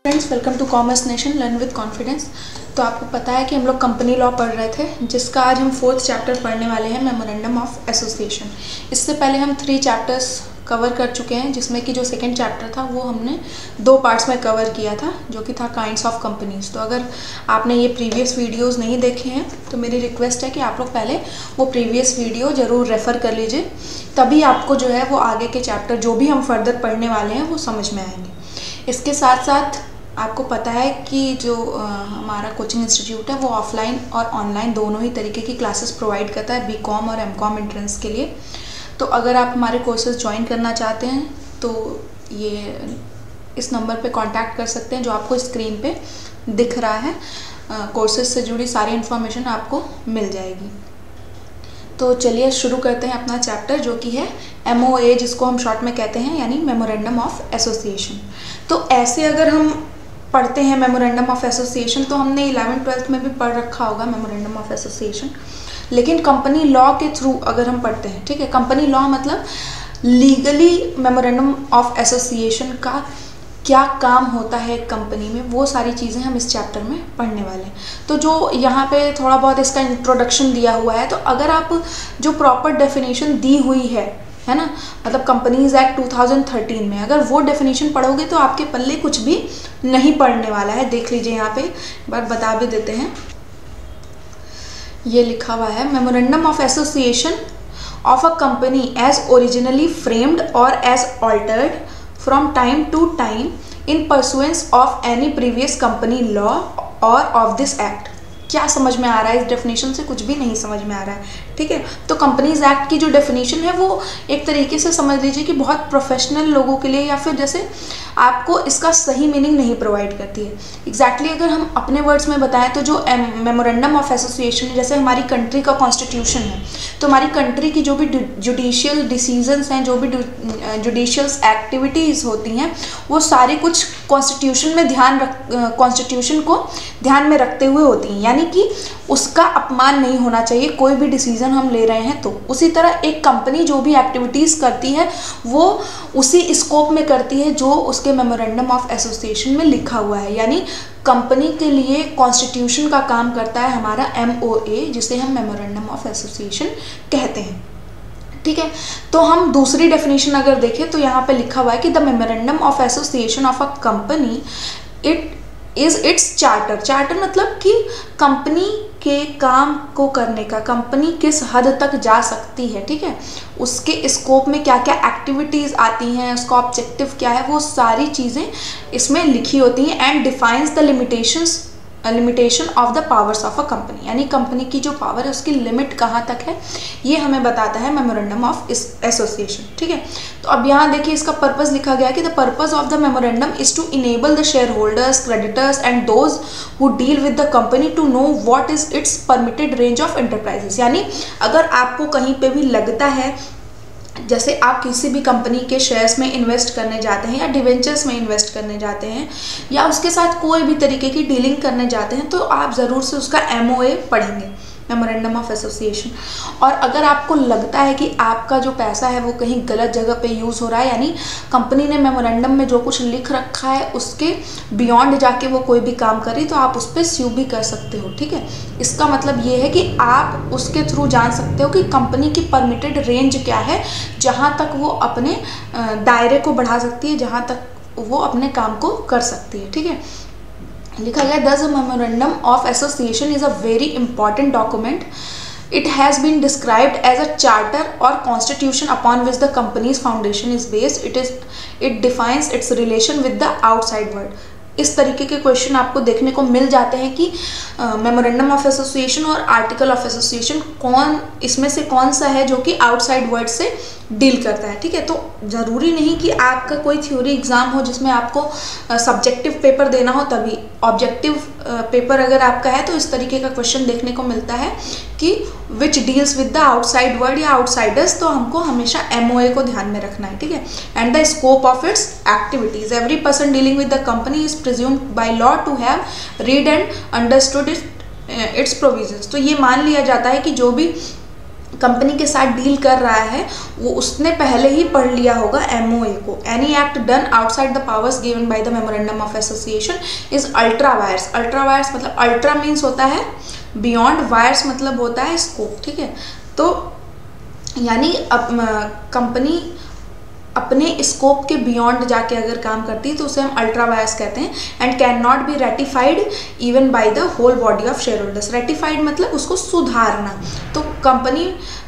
Friends, welcome to commerce nation learn with confidence. तो आपको पता है कि हम लोग कंपनी लॉ पढ़ रहे थे, जिसका आज हम 4th चैप्टर पढ़ने वाले हैं, मेमोरेंडम ऑफ एसोसिएशन। इससे पहले हम 3 चैप्टर्स कवर कर चुके हैं, जिसमें कि जो सेकंड चैप्टर था वो हमने 2 पार्ट्स में कवर किया था, जो कि था काइंड्स ऑफ कंपनीज। तो अगर आपने ये प्रीवियस वीडियोस नहीं देखे हैं तो मेरी रिक्वेस्ट है कि आप लोग पहले वो प्रीवियस वीडियो ज़रूर रेफ़र कर लीजिए, तभी आपको जो है वो आगे के चैप्टर जो भी हम फर्दर पढ़ने वाले हैं वो समझ में आएंगे। इसके साथ साथ आपको पता है कि जो हमारा कोचिंग इंस्टीट्यूट है वो ऑफलाइन और ऑनलाइन दोनों ही तरीके की क्लासेस प्रोवाइड करता है, बीकॉम और एमकॉम एंट्रेंस के लिए। तो अगर आप हमारे कोर्सेज ज्वाइन करना चाहते हैं तो ये इस नंबर पे कांटेक्ट कर सकते हैं जो आपको स्क्रीन पे दिख रहा है। कोर्सेज से जुड़ी सारी इन्फॉर्मेशन आपको मिल जाएगी। तो चलिए शुरू करते हैं अपना चैप्टर, जो कि है MOA, जिसको हम शॉर्ट में कहते हैं, यानी मेमोरेंडम ऑफ एसोसिएशन। तो ऐसे अगर हम पढ़ते हैं मेमोरेंडम ऑफ एसोसिएशन, तो हमने 11th-12th में भी पढ़ रखा होगा मेमोरेंडम ऑफ एसोसिएशन। लेकिन कंपनी लॉ के थ्रू अगर हम पढ़ते हैं, ठीक है, कंपनी लॉ मतलब लीगली मेमोरेंडम ऑफ एसोसिएशन का क्या काम होता है एक कंपनी में, वो सारी चीज़ें हम इस चैप्टर में पढ़ने वाले हैं। तो जो यहाँ पे थोड़ा बहुत इसका इंट्रोडक्शन दिया हुआ है, तो अगर आप जो प्रॉपर डेफिनेशन दी हुई है ना, मतलब कंपनीज एक्ट 2013 में अगर वो डेफिनेशन पढ़ोगे तो आपके पल्ले कुछ भी नहीं पढ़ने वाला है। देख लीजिए, यहाँ पे एक बार बता भी देते हैं, ये लिखा हुआ है, memorandum of association of a company as originally framed और as altered from time to time in pursuance of any previous company law or of this act। क्या समझ में आ रहा है? इस डेफिनेशन से कुछ भी नहीं समझ में आ रहा है, ठीक है। तो कंपनीज एक्ट की जो डेफिनेशन है वो एक तरीके से समझ लीजिए कि बहुत प्रोफेशनल लोगों के लिए, या फिर जैसे आपको इसका सही मीनिंग नहीं प्रोवाइड करती है। एग्जैक्टली अगर हम अपने वर्ड्स में बताएं तो जो मेमोरेंडम ऑफ एसोसिएशन है, जैसे हमारी कंट्री का कॉन्स्टिट्यूशन है, तो हमारी कंट्री की जो भी जुडिशियल डिसीजंस हैं, जो भी जुडिशियल्स एक्टिविटीज़ होती हैं, वो सारी कुछ कॉन्स्टिट्यूशन में कॉन्स्टिट्यूशन को ध्यान में रखते हुए होती हैं, यानी कि उसका अपमान नहीं होना चाहिए कोई भी डिसीजन हम ले रहे हैं। तो उसी तरह एक कंपनी जो भी एक्टिविटीज़ करती है वो उसी स्कोप में करती है जो उसके मेमोरेंडम ऑफ एसोसिएशन में लिखा हुआ है। यानी कंपनी के लिए कॉन्स्टिट्यूशन का काम करता है हमारा MOA, जिसे हम मेमोरेंडम ऑफ एसोसिएशन कहते हैं, ठीक है। तो हम दूसरी डेफिनेशन अगर देखें तो यहाँ पे लिखा हुआ है कि the memorandum of association of a company it is its charter. Charter मतलब कि कंपनी के काम को करने का, कंपनी किस हद तक जा सकती है, ठीक है, उसके स्कोप में क्या क्या एक्टिविटीज़ आती हैं, उसका ऑब्जेक्टिव क्या है, वो सारी चीज़ें इसमें लिखी होती हैं। And defines the limitation of the powers of a company, यानी कंपनी की जो पावर है उसकी लिमिट कहाँ तक है, ये हमें बताता है मेमोरेंडम ऑफ एसोसिएशन, ठीक है। तो अब यहाँ देखिए इसका पर्पस लिखा गया कि the purpose of the memorandum is to enable the share holders, creditors and those who deal with the company to know what is its permitted range of enterprises. यानी अगर आपको कहीं पे भी लगता है, जैसे आप किसी भी कंपनी के शेयर्स में इन्वेस्ट करने जाते हैं या डिवेंचर्स में इन्वेस्ट करने जाते हैं या उसके साथ कोई भी तरीके की डीलिंग करने जाते हैं, तो आप ज़रूर से उसका MOA पढ़ेंगे, मेमोरेंडम ऑफ एसोसिएशन। और अगर आपको लगता है कि आपका जो पैसा है वो कहीं गलत जगह पे यूज़ हो रहा है, यानी कंपनी ने मेमोरेंडम में जो कुछ लिख रखा है उसके बियॉन्ड जाके वो कोई भी काम करे, तो आप उस पर स्यू भी कर सकते हो, ठीक है। इसका मतलब ये है कि आप उसके थ्रू जान सकते हो कि कंपनी की परमिटेड रेंज क्या है, जहाँ तक वो अपने दायरे को बढ़ा सकती है, जहाँ तक वो अपने काम को कर सकती है, ठीक है। लिखा गया, thus a memorandum of association is a very important document. It has been described as a charter or constitution upon which the company's foundation is based. It defines its relation with the outside world. इस तरीके के question आपको देखने को मिल जाते हैं कि memorandum of association और आर्टिकल ऑफ एसोसिएशन इसमें से कौन सा है जो कि आउटसाइड वर्ड से डील करता है, ठीक है। तो ज़रूरी नहीं कि आपका कोई थ्योरी एग्ज़ाम हो जिसमें आपको सब्जेक्टिव पेपर देना हो, तभी ऑब्जेक्टिव पेपर अगर आपका है तो इस तरीके का क्वेश्चन देखने को मिलता है कि which deals with the outside world या आउटसाइडर्स। तो हमको हमेशा MOA को ध्यान में रखना है, ठीक है। And the scope of its activities, every person dealing with the company is presumed by law to have read and understood its provisions. तो ये मान लिया जाता है कि जो भी कंपनी के साथ डील कर रहा है वो उसने पहले ही पढ़ लिया होगा MOA को। Any act done outside the powers given by the memorandum of association is ultra vires. Ultra vires मतलब अल्ट्रा मीन्स होता है बियॉन्ड, वायर्स मतलब होता है स्कोप, ठीक है। तो यानी कंपनी अपने स्कोप के बियॉन्ड जाके अगर काम करती है तो उसे हम अल्ट्रा वायर्स कहते हैं। And can not be ratified even by the whole body of share holders. Ratified मतलब उसको सुधारना। तो कंपनी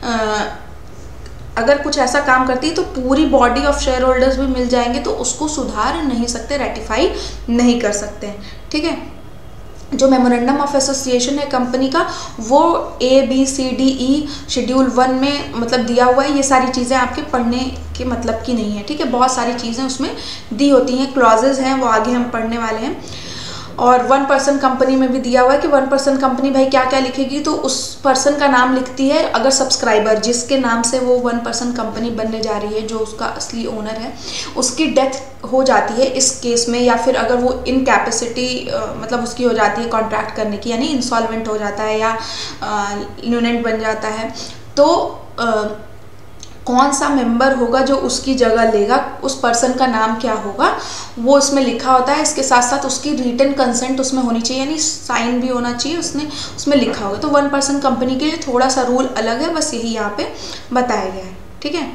अगर कुछ ऐसा काम करती है तो पूरी बॉडी ऑफ शेयर होल्डर्स भी मिल जाएंगे तो उसको सुधार नहीं सकते, रेटिफाई नहीं कर सकते हैं, ठीक है। जो मेमोरेंडम ऑफ एसोसिएशन है कंपनी का वो ABCDE शेड्यूल 1 में मतलब दिया हुआ है। ये सारी चीज़ें आपके पढ़ने के मतलब की नहीं है, ठीक है। बहुत सारी चीज़ें उसमें दी होती हैं, क्लॉजेज हैं, वो आगे हम पढ़ने वाले हैं। और 1% कंपनी में भी दिया हुआ है कि 1% कंपनी भाई क्या क्या लिखेगी, तो उस पर्सन का नाम लिखती है। अगर सब्सक्राइबर जिसके नाम से वो 1% कंपनी बनने जा रही है, जो उसका असली ओनर है, उसकी डेथ हो जाती है इस केस में, या फिर अगर वो इनकैपेसिटी मतलब उसकी हो जाती है कॉन्ट्रैक्ट करने की, यानी इंसॉल्वेंट हो जाता है या ल्यूनेंट बन जाता है, तो कौन सा मेंबर होगा जो उसकी जगह लेगा, उस पर्सन का नाम क्या होगा वो इसमें लिखा होता है। इसके साथ साथ उसकी रिटन कंसेंट उसमें होनी चाहिए, यानी साइन भी होना चाहिए, उसने उसमें लिखा होगा। तो 1% कंपनी के लिए थोड़ा सा रूल अलग है, बस यही यहाँ पे बताया गया है, ठीक है।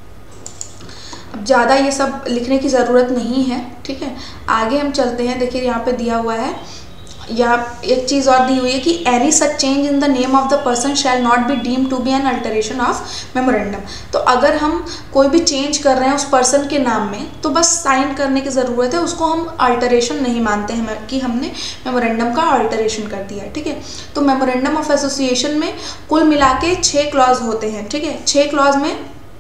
अब ज़्यादा ये सब लिखने की ज़रूरत नहीं है, ठीक है। आगे हम चलते हैं। देखिए यहाँ पे दिया हुआ है, यहाँ एक चीज़ और दी हुई है कि any such change in the name of the person shall not be deem to be an alteration of memorandum. तो अगर हम कोई भी चेंज कर रहे हैं उस पर्सन के नाम में तो बस साइन करने की ज़रूरत है, उसको हम अल्टरेशन नहीं मानते हैं कि हमने मेमोरेंडम का अल्टरेशन कर दिया है, ठीक है। तो मेमोरेंडम ऑफ एसोसिएशन में कुल मिला के 6 क्लॉज होते हैं, ठीक है। 6 क्लॉज में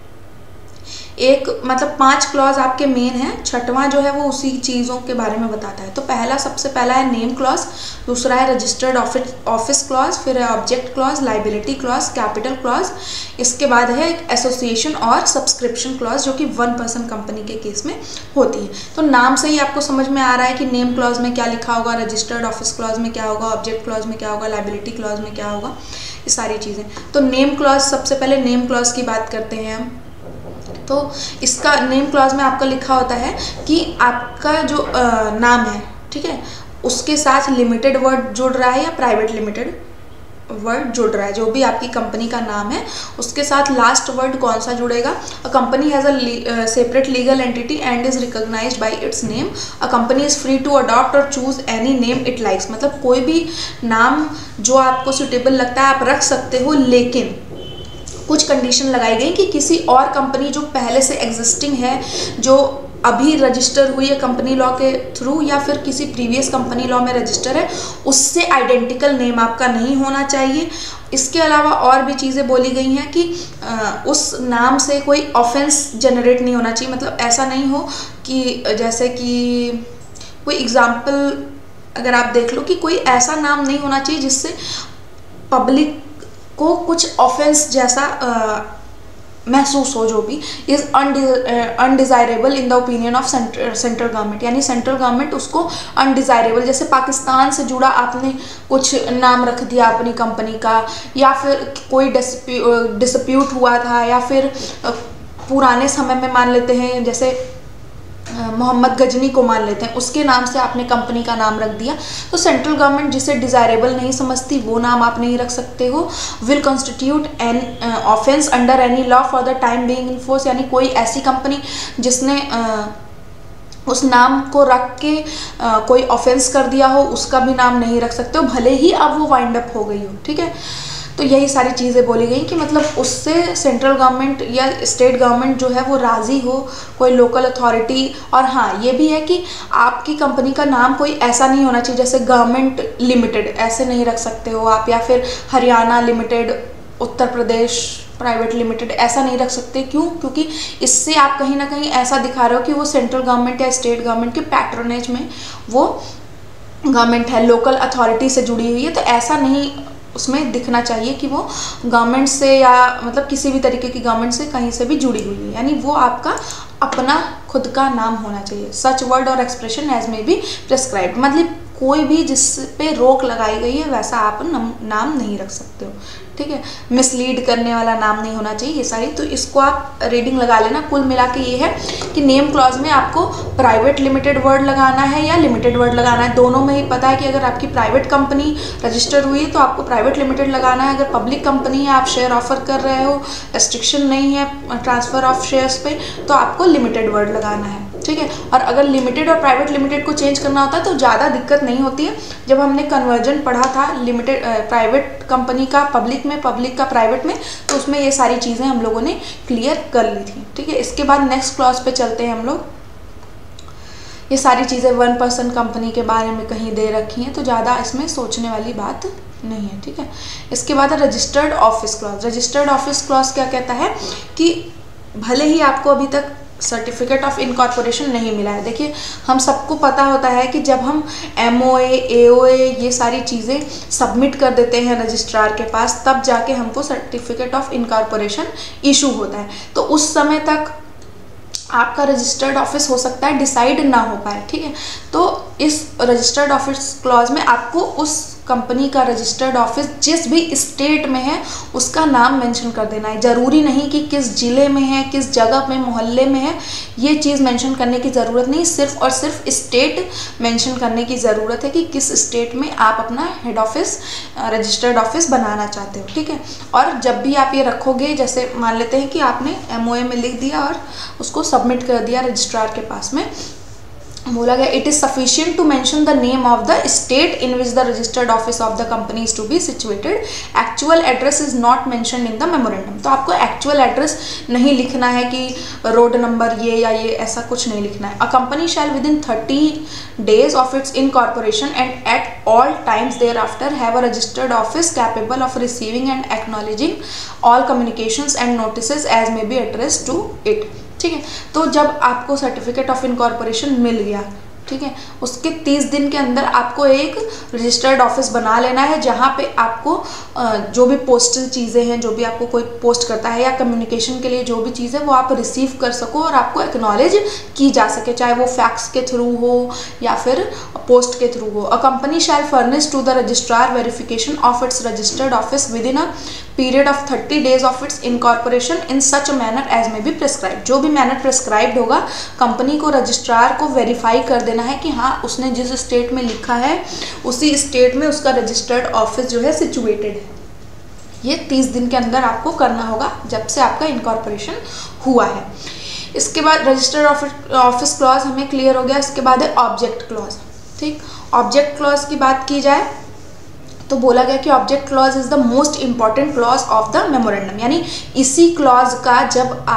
एक मतलब 5 क्लॉज आपके मेन है, छठवां जो है वो उसी चीज़ों के बारे में बताता है। तो सबसे पहला है नेम क्लॉज, दूसरा है रजिस्टर्ड ऑफिस क्लॉज, फिर है object clause, liability clause, capital clause, इसके बाद है एसोसिएशन और सब्सक्रिप्शन क्लॉज, जो कि 1% कंपनी के केस में होती है। तो नाम से ही आपको समझ में आ रहा है कि नेम क्लॉज में क्या लिखा होगा, रजिस्टर्ड ऑफिस क्लॉज में क्या होगा, ऑब्जेक्ट क्लॉज में क्या होगा, लाइबिलिटी क्लॉज में क्या होगा, ये सारी चीज़ें। तो नेम क्लॉज, सबसे पहले नेम क्लॉज की बात करते हैं हम। तो इसका नेम क्लॉज में आपका लिखा होता है कि आपका जो नाम है, ठीक है, उसके साथ लिमिटेड वर्ड जुड़ रहा है या प्राइवेट लिमिटेड वर्ड जुड़ रहा है, जो भी आपकी कंपनी का नाम है उसके साथ लास्ट वर्ड कौन सा जुड़ेगा। A company has a separate legal entity and is recognised by its name. A company is free to adopt और choose any name it likes. मतलब कोई भी नाम जो आपको सुटेबल लगता है आप रख सकते हो, लेकिन कुछ कंडीशन लगाई गई कि किसी और कंपनी जो पहले से एग्जिस्टिंग है, जो अभी रजिस्टर हुई है कंपनी लॉ के थ्रू, या फिर किसी प्रीवियस कंपनी लॉ में रजिस्टर है, उससे आइडेंटिकल नेम आपका नहीं होना चाहिए। इसके अलावा और भी चीज़ें बोली गई हैं कि उस नाम से कोई ऑफेंस जनरेट नहीं होना चाहिए। मतलब ऐसा नहीं हो कि जैसे कि कोई एग्जाम्पल अगर आप देख लो कि कोई ऐसा नाम नहीं होना चाहिए जिससे पब्लिक को कुछ ऑफेंस जैसा महसूस हो, जो भी is undesirable in the opinion of central government. यानी सेंट्रल गवर्नमेंट उसको अनडिज़ायरेबल, जैसे पाकिस्तान से जुड़ा आपने कुछ नाम रख दिया अपनी कंपनी का, या फिर कोई डिस्प्यूट हुआ था, या फिर पुराने समय में मान लेते हैं जैसे मोहम्मद गजनी को मान लेते हैं, उसके नाम से आपने कंपनी का नाम रख दिया, तो सेंट्रल गवर्नमेंट जिसे डिज़ायरेबल नहीं समझती वो नाम आप नहीं रख सकते हो। Will constitute an offence under any law for the time being in force. यानी कोई ऐसी कंपनी जिसने उस नाम को रख के कोई ऑफेंस कर दिया हो, उसका भी नाम नहीं रख सकते हो, भले ही अब वो वाइंड अप हो गई हो, ठीक है। तो यही सारी चीज़ें बोली गई कि मतलब उससे सेंट्रल गवर्नमेंट या स्टेट गवर्नमेंट जो है वो राज़ी हो, कोई लोकल अथॉरिटी। और हाँ, ये भी है कि आपकी कंपनी का नाम कोई ऐसा नहीं होना चाहिए जैसे गवर्नमेंट लिमिटेड, ऐसे नहीं रख सकते हो आप, या फिर Haryana limited, Uttar Pradesh private limited, ऐसा नहीं रख सकते। क्यों? क्योंकि इससे आप कहीं ना कहीं ऐसा दिखा रहे हो कि वो सेंट्रल गवर्नमेंट या स्टेट गवर्नमेंट के पैट्रोनेज में वो गवर्नमेंट है, लोकल अथॉरिटी से जुड़ी हुई है। तो ऐसा नहीं उसमें दिखना चाहिए कि वो गवर्नमेंट से या मतलब किसी भी तरीके की गवर्नमेंट से कहीं से भी जुड़ी हुई है, यानी वो आपका अपना खुद का नाम होना चाहिए। सच वर्ड और expression as may be prescribed, मतलब कोई भी जिस पे रोक लगाई गई है वैसा आप नाम नहीं रख सकते हो, ठीक है, मिसलीड करने वाला नाम नहीं होना चाहिए, ये सारी। तो इसको आप रीडिंग लगा लेना। कुल मिला के ये है कि नेम क्लॉज में आपको प्राइवेट लिमिटेड वर्ड लगाना है या लिमिटेड वर्ड लगाना है। दोनों में ही पता है कि अगर आपकी प्राइवेट कंपनी रजिस्टर हुई है तो आपको प्राइवेट लिमिटेड लगाना है। अगर पब्लिक कंपनी है, आप शेयर ऑफर कर रहे हो, रेस्ट्रिक्शन नहीं है ट्रांसफर ऑफ शेयर्स पे, तो आपको लिमिटेड वर्ड लगाना है, ठीक है। और अगर लिमिटेड और प्राइवेट लिमिटेड को चेंज करना होता है तो ज़्यादा दिक्कत नहीं होती है। जब हमने कन्वर्जन पढ़ा था लिमिटेड प्राइवेट कंपनी का पब्लिक में, पब्लिक का प्राइवेट में, तो उसमें ये सारी चीज़ें हम लोगों ने क्लियर कर ली थी, ठीक है। इसके बाद नेक्स्ट क्लॉज पे चलते हैं हम लोग। ये सारी चीज़ें 1 पर्सन कंपनी के बारे में कहीं दे रखी हैं, तो ज़्यादा इसमें सोचने वाली बात नहीं है, ठीक है। इसके बाद है registered office clause. Registered office clause क्या कहता है कि भले ही आपको अभी तक सर्टिफिकेट ऑफ इनकॉर्पोरेशन नहीं मिला है। देखिए, हम सबको पता होता है कि जब हम MOA, AOA ये सारी चीज़ें सबमिट कर देते हैं रजिस्ट्रार के पास, तब जाके हमको सर्टिफिकेट ऑफ इनकॉर्पोरेशन इशू होता है। तो उस समय तक आपका रजिस्टर्ड ऑफिस हो सकता है डिसाइड ना हो पाए, ठीक है। तो इस रजिस्टर्ड ऑफिस क्लॉज में आपको उस कंपनी का रजिस्टर्ड ऑफिस जिस भी स्टेट में है उसका नाम मेंशन कर देना है। ज़रूरी नहीं कि किस ज़िले में है, किस जगह में, मोहल्ले में है, ये चीज़ मेंशन करने की ज़रूरत नहीं। सिर्फ और सिर्फ स्टेट मेंशन करने की ज़रूरत है कि किस स्टेट में आप अपना हेड ऑफिस, रजिस्टर्ड ऑफिस बनाना चाहते हो, ठीक है। और जब भी आप ये रखोगे, जैसे मान लेते हैं कि आपने MOA में लिख दिया और उसको सबमिट कर दिया रजिस्ट्रार के पास में, बोला गया it is sufficient to mention the name of the state in which the registered office of the company is to be situated. Actual address is not mentioned in the memorandum. तो आपको actual address नहीं लिखना है कि road number ये या ये, ऐसा कुछ नहीं लिखना है। A company shall within 30 days of its incorporation and at all times thereafter have a registered office capable of receiving and acknowledging all communications and notices as may be addressed to it, ठीक है। तो जब आपको certificate of incorporation मिल गया, ठीक है, उसके 30 दिन के अंदर आपको एक रजिस्टर्ड ऑफिस बना लेना है जहाँ पे आपको जो भी पोस्टल चीज़ें हैं, जो भी आपको कोई पोस्ट करता है या कम्युनिकेशन के लिए जो भी चीज़ है वो आप रिसीव कर सको और आपको एक्नॉलेज की जा सके, चाहे वो फैक्स के थ्रू हो या फिर पोस्ट के थ्रू हो। A company shall furnish to the registrar verification of its registered office within a period of 30 days of its incorporation in such manner as may be prescribe. जो भी manner prescribed होगा, company को registrar को verify कर देना है कि हाँ, उसने जिस स्टेट में लिखा है उसी स्टेट में उसका रजिस्टर्ड ऑफिस जो है सिचुएटेड है। ये 30 दिन के अंदर आपको करना होगा जब से आपका इनकॉर्पोरेशन हुआ है। इसके बाद रजिस्टर्ड ऑफिस क्लॉज हमें क्लियर हो गया। इसके बाद है ऑब्जेक्ट क्लॉज, ठीक। ऑब्जेक्ट क्लॉज की बात की जाए तो बोला गया कि object clause is the most important clause of the memorandum. यानी इसी क्लॉज का जब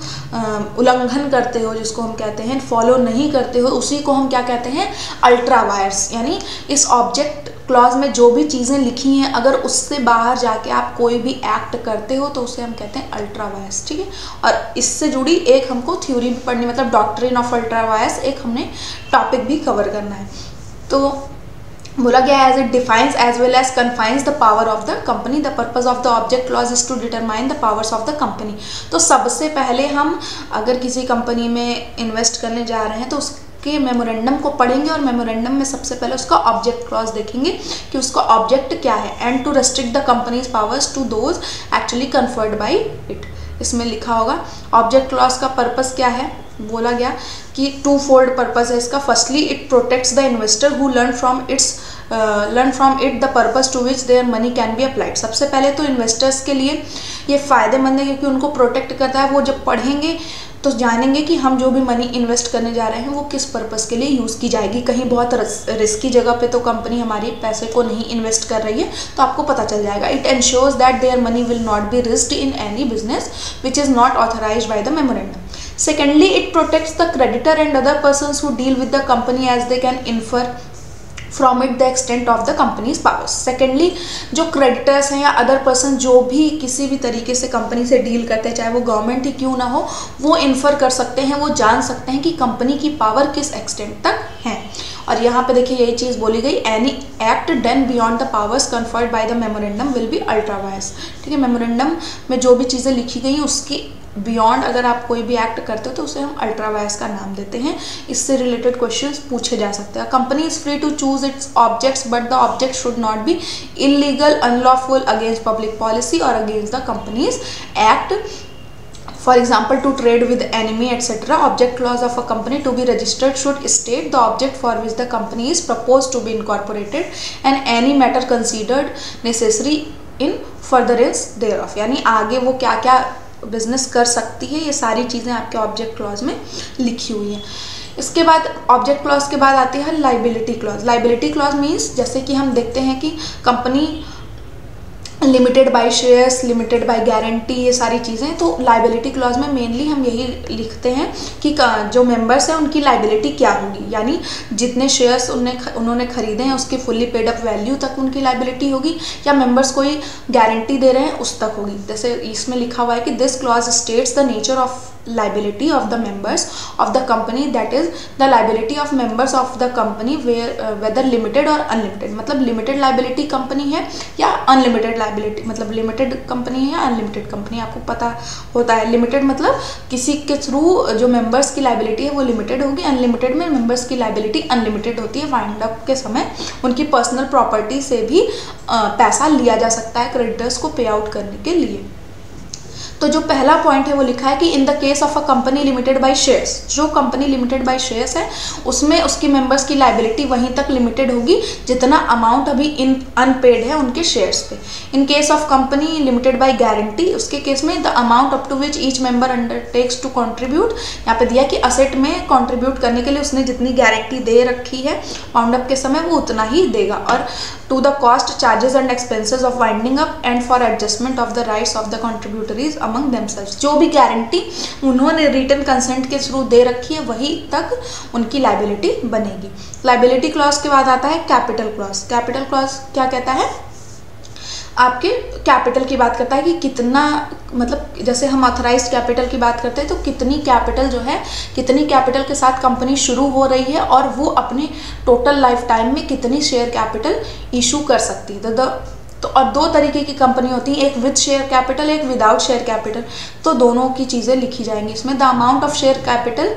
आप उल्लंघन करते हो, जिसको हम कहते हैं फॉलो नहीं करते हो, उसी को हम क्या कहते हैं, अल्ट्रा वायर्स। यानी इस ऑब्जेक्ट क्लॉज में जो भी चीज़ें लिखी हैं, अगर उससे बाहर जाके आप कोई भी एक्ट करते हो तो उसे हम कहते हैं अल्ट्रा वायर्स, ठीक है। और इससे जुड़ी एक हमको थ्योरी भी पढ़नी, मतलब डॉक्ट्रिन ऑफ अल्ट्रा वायर्स, एक हमने टॉपिक भी कवर करना है। तो बोला गया as it defines as well as confines the power of the company. The purpose of the object clause is to determine the powers of the company. तो सबसे पहले हम अगर किसी कंपनी में इन्वेस्ट करने जा रहे हैं तो उसके मेमोरेंडम को पढ़ेंगे और मेमोरेंडम में सबसे पहले उसका ऑब्जेक्ट क्लॉज देखेंगे कि उसका ऑब्जेक्ट क्या है। And to restrict the company's powers to those actually conferred by it. इसमें लिखा होगा ऑब्जेक्ट क्लॉज का पर्पस क्या है। बोला गया कि 2-fold पर्पस है इसका। Firstly it protects the investor who learn from it the purpose to which their money can be applied. सबसे पहले तो इन्वेस्टर्स के लिए ये फ़ायदेमंद है क्योंकि उनको प्रोटेक्ट करता है। वो जब पढ़ेंगे तो जानेंगे कि हम जो भी मनी इन्वेस्ट करने जा रहे हैं वो किस पर्पस के लिए यूज़ की जाएगी। कहीं बहुत रिस्की जगह पे तो कंपनी हमारी पैसे को नहीं इन्वेस्ट कर रही है, तो आपको पता चल जाएगा। It ensures that their money will not be risked in any business which is not authorised by the memorandum. Secondly, it protects the creditor and other persons who deal with the company as they can infer from it the extent of the company's powers. Secondly, जो creditors हैं या other person जो भी किसी भी तरीके से company से डील करते हैं, चाहे वो गवर्नमेंट ही क्यों ना हो, वो इन्फर कर सकते हैं, वो जान सकते हैं कि कंपनी की पावर किस एक्सटेंट तक है। और यहाँ पे देखिए यही चीज़ बोली गई, any act done beyond the powers conferred by the memorandum will be ultra vires. ठीक है, मेमोरेंडम में जो भी चीज़ें लिखी गई उसकी बियॉन्ड अगर आप कोई भी एक्ट करते हो तो उसे हम अल्ट्रा वायर्स का नाम देते हैं। इससे रिलेटेड क्वेश्चंस पूछे जा सकते हैं। Company is free to choose its objects but the object should not be illegal, unlawful, against public policy और against the company's act. For example, to trade with enemy, etc. Object clause of a company to be registered should state the object for which the company is proposed to be incorporated and any matter considered necessary in furtherance thereof. यानी आगे वो क्या क्या business कर सकती है, ये सारी चीज़ें आपके ऑब्जेक्ट क्लॉज में लिखी हुई हैं। इसके बाद ऑब्जेक्ट क्लॉज के बाद आती है liability clause. Liability clause means जैसे कि हम देखते हैं कि company limited by shares, limited by guarantee, ये सारी चीज़ें, तो लाइबिलिटी क्लॉज में मेनली हम यही लिखते हैं कि जो मेंबर्स हैं उनकी लाइबिलिटी क्या होगी, यानी जितने शेयर्स उन्होंने खरीदे हैं उसकी फुल्ली पेड अप वैल्यू तक उनकी लाइबिलिटी होगी, या मेंबर्स कोई गारंटी दे रहे हैं उस तक होगी। जैसे इसमें लिखा हुआ है कि this clause states the nature of liability of the members of the company, that is the liability of members of the company whether limited or unlimited। मतलब लिमिटेड लाइबिलिटी कंपनी है या अनलिमिटेड लाइबिलिटी, मतलब limited company है या unlimited company, आपको पता होता है। लिमिटेड मतलब किसी के थ्रू जो मेंबर्स की लाइबिलिटी है वो लिमिटेड होगी, अनलिमिटेड में मेंबर्स की लाइबिलिटी अनलिमिटेड होती है। वाइंड अप के समय उनकी पर्सनल प्रॉपर्टी से भी पैसा लिया जा सकता है क्रेडिटर्स को पे आउट करने के लिए। तो जो पहला पॉइंट है वो लिखा है कि in the case of a company limited by shares, जो कंपनी लिमिटेड बाय शेयर्स है उसमें उसकी मेंबर्स की लाइबिलिटी वहीं तक लिमिटेड होगी जितना अमाउंट अभी इन अनपेड है उनके शेयर्स पे। In case of company limited by guarantee, उसके केस में the amount up to which each member undertakes to contribute, यहाँ पे दिया कि असेट में कंट्रीब्यूट करने के लिए उसने जितनी गारंटी दे रखी है वाउंड अप के समय वो उतना ही देगा। और to the cost, charges and expenses of winding up and for adjustment of the rights of the contributories among themselves, जो भी गारंटी उन्होंने रिटन कंसेंट के थ्रू दे रखी है वही तक उनकी लाइबिलिटी बनेगी। लाइबिलिटी क्लॉज के बाद आता है कैपिटल क्लॉज। कैपिटल क्लॉज क्या कहता है, आपके कैपिटल की बात करता है कि कितना, मतलब जैसे हम ऑथराइज्ड कैपिटल की बात करते हैं तो कितनी कैपिटल जो है, कितनी कैपिटल के साथ कंपनी शुरू हो रही है और वो अपने टोटल लाइफ टाइम में कितनी शेयर कैपिटल इशू कर सकती है। तो और दो तरीके की कंपनी होती है, एक विद शेयर कैपिटल, एक विदाउट शेयर कैपिटल। तो दोनों की चीज़ें लिखी जाएंगी इसमें। The amount of share capital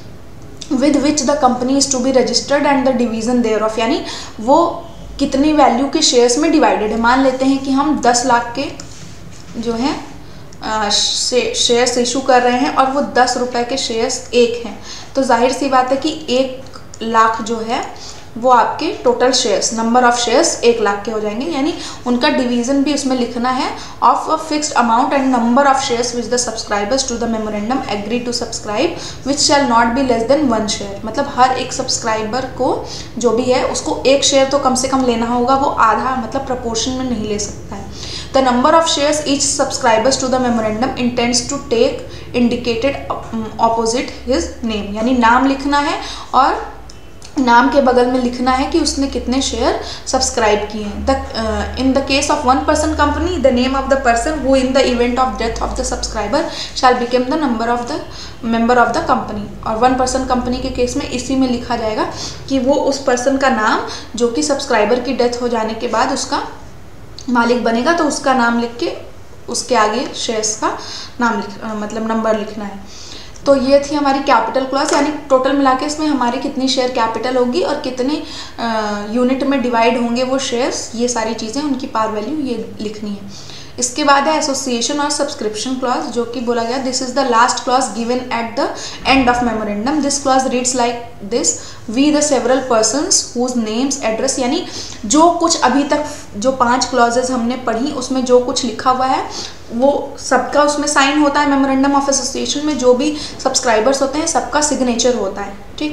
with which the company is to be registered and the division thereof, यानी वो कितनी वैल्यू के शेयर्स में डिवाइडेड है। मान लेते हैं कि हम 10 लाख के जो हैं शेयर्स इशू कर रहे हैं और वो 10 रुपए के शेयर्स एक हैं, तो जाहिर सी बात है कि 1 लाख जो है वो आपके total shares, number of shares 1 lakh के हो जाएंगे, यानी उनका डिवीजन भी उसमें लिखना है of a fixed amount and number of shares which the subscribers to the memorandum agree to subscribe which shall not be less than 1 share. मतलब हर एक सब्सक्राइबर को जो भी है उसको 1 शेयर तो कम से कम लेना होगा, वो आधा मतलब प्रपोर्शन में नहीं ले सकता है। The number of shares each subscribers to the memorandum intends to take indicated opposite his name, यानी नाम लिखना है और नाम के बगल में लिखना है कि उसने कितने शेयर सब्सक्राइब किए हैं। In the case of 1 person company, the name of the person who in the event of death of the subscriber shall become the number of the member of the company. और 1 person company के case में इसी में लिखा जाएगा कि वो उस पर्सन का नाम जो कि सब्सक्राइबर की डेथ हो जाने के बाद उसका मालिक बनेगा, तो उसका नाम लिख के उसके आगे शेयर्स का नाम मतलब नंबर लिखना है। तो ये थी हमारी कैपिटल क्लॉज, यानी टोटल मिला के इसमें हमारी कितनी शेयर कैपिटल होगी और कितने यूनिट में डिवाइड होंगे वो शेयर्स, ये सारी चीज़ें उनकी पार वैल्यू ये लिखनी है। इसके बाद है एसोसिएशन और सब्सक्रिप्शन क्लॉज, जो कि बोला गया this is the last clause given at the end of memorandum. This clause reads like this, we the several persons whose names address, यानी जो कुछ अभी तक जो 5 क्लॉजेज हमने पढ़ी उसमें जो कुछ लिखा हुआ है वो सबका उसमें साइन होता है। मेमोरेंडम ऑफ एसोसिएशन में जो भी सब्सक्राइबर्स होते हैं सबका सिग्नेचर होता है, ठीक।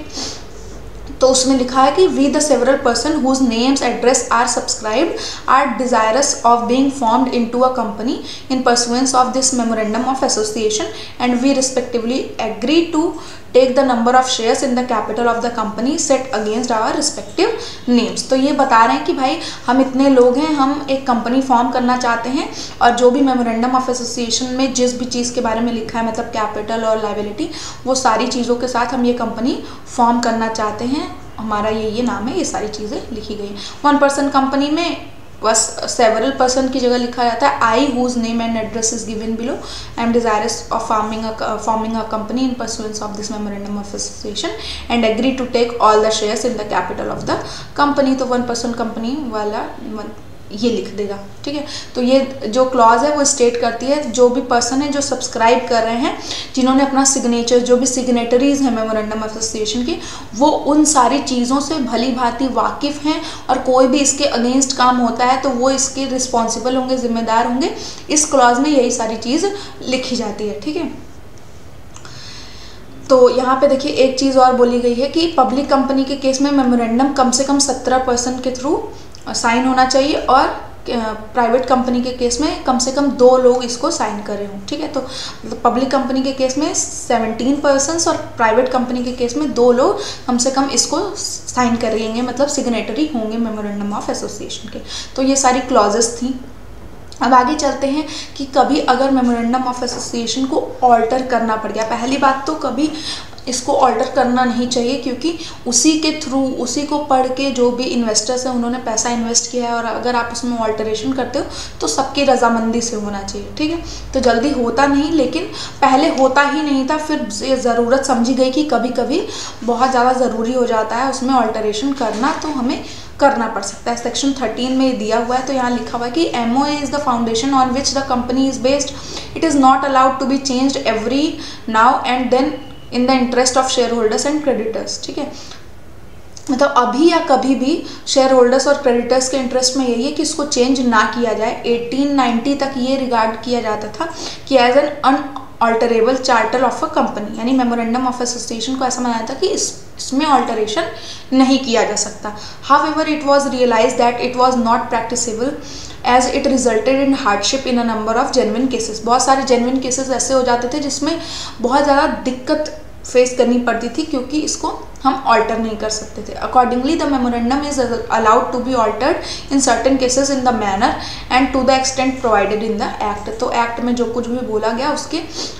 तो उसमें लिखा है कि we the several person whose names address are subscribed are desirous of being formed into a company in pursuance of this memorandum of association and we respectively agree to take the number of shares in the capital of the company set against our respective names. तो ये बता रहे हैं कि भाई हम इतने लोग हैं, हम एक कंपनी फॉर्म करना चाहते हैं और जो भी मेमोरेंडम ऑफ एसोसिएशन में जिस भी चीज़ के बारे में लिखा है, मतलब कैपिटल और लायबिलिटी, वो सारी चीज़ों के साथ हम ये कंपनी फॉर्म करना चाहते हैं, हमारा ये नाम है, ये सारी चीज़ें लिखी गई। 1 person कंपनी में बस सेवरल पर्सन की जगह लिखा जाता है I whose name and address is given below, I am desirous of forming a company in pursuance of this memorandum of association and agree to take all the shares in the capital of the company. तो 1% company वाला ये लिख देगा, ठीक है। तो ये जो क्लॉज है वो स्टेट करती है जो भी पर्सन है जो सब्सक्राइब कर रहे हैं, जिन्होंने अपना सिग्नेचर, जो भी सिग्नेटरीज हैं मेमोरेंडम ऑफ एसोसिएशन की, वो उन सारी चीज़ों से भली भांति वाकिफ़ हैं और कोई भी इसके अगेंस्ट काम होता है तो वो इसके रिस्पॉन्सिबल होंगे, जिम्मेदार होंगे। इस क्लॉज में यही सारी चीज़ लिखी जाती है, ठीक है। तो यहाँ पे देखिए एक चीज़ और बोली गई है कि पब्लिक कंपनी के केस में मेमोरेंडम कम से कम 17% के थ्रू साइन होना चाहिए और प्राइवेट कंपनी के केस में कम से कम 2 लोग इसको साइन करे हों, ठीक है। तो पब्लिक कंपनी के केस में 17 पर्सन्स और प्राइवेट कंपनी के केस में 2 लोग कम से कम इसको साइन करेंगे, मतलब सिग्नेटरी होंगे मेमोरेंडम ऑफ एसोसिएशन के। तो ये सारी क्लॉजेस थी। अब आगे चलते हैं कि कभी अगर मेमोरेंडम ऑफ एसोसिएशन को ऑल्टर करना पड़ गया, पहली बात तो कभी इसको ऑल्टर करना नहीं चाहिए क्योंकि उसी के थ्रू, उसी को पढ़ के जो भी इन्वेस्टर्स हैं उन्होंने पैसा इन्वेस्ट किया है और अगर आप उसमें ऑल्टरेशन करते हो तो सबकी रजामंदी से होना चाहिए, ठीक है। तो जल्दी होता नहीं, लेकिन पहले होता ही नहीं था, फिर ज़रूरत समझी गई कि कभी कभी बहुत ज़्यादा ज़रूरी हो जाता है उसमें ऑल्टरेशन करना, तो हमें करना पड़ सकता है। सेक्शन 13 में दिया हुआ है, तो यहाँ लिखा हुआ है कि MOA is the foundation on which the company is based, it is not allowed to be changed every now and then in the interest of share holders and creditors, ठीक है। मतलब अभी या कभी भी शेयर होल्डर्स और creditors के interest में यही है कि इसको चेंज ना किया जाए। 1890 तक ये रिगार्ड किया जाता था कि as an unalterable charter of a company, यानी मेमोरेंडम ऑफ एसोसिएशन को ऐसा माना था कि इसमें ऑल्टरेशन नहीं किया जा सकता। However it was realised that it was not practicable as it resulted in hardship in a number of genuine cases. बहुत सारे जेन्युइन केसेस ऐसे हो जाते थे जिसमें बहुत ज़्यादा दिक्कत फेस करनी पड़ती थी क्योंकि इसको हम ऑल्टर नहीं कर सकते थे। Accordingly the memorandum is allowed to be altered in certain cases in the manner and to the extent provided in the act. तो एक्ट में जो कुछ भी बोला गया उसके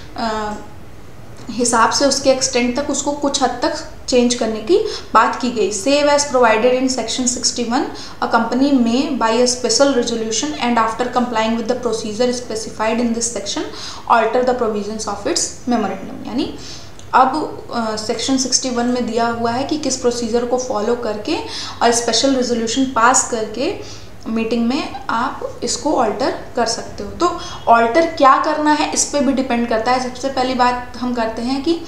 हिसाब से, उसके एक्सटेंट तक उसको कुछ हद तक चेंज करने की बात की गई। Save as provided in section 61 a company may by a special resolution and after complying with the procedure specified in this section alter the provisions of its memorandum. यानी अब सेक्शन 61 में दिया हुआ है कि किस प्रोसीजर को फॉलो करके और स्पेशल रेजोल्यूशन पास करके मीटिंग में आप इसको ऑल्टर कर सकते हो। तो ऑल्टर क्या करना है इस पर भी डिपेंड करता है। सबसे पहली बात हम करते हैं कि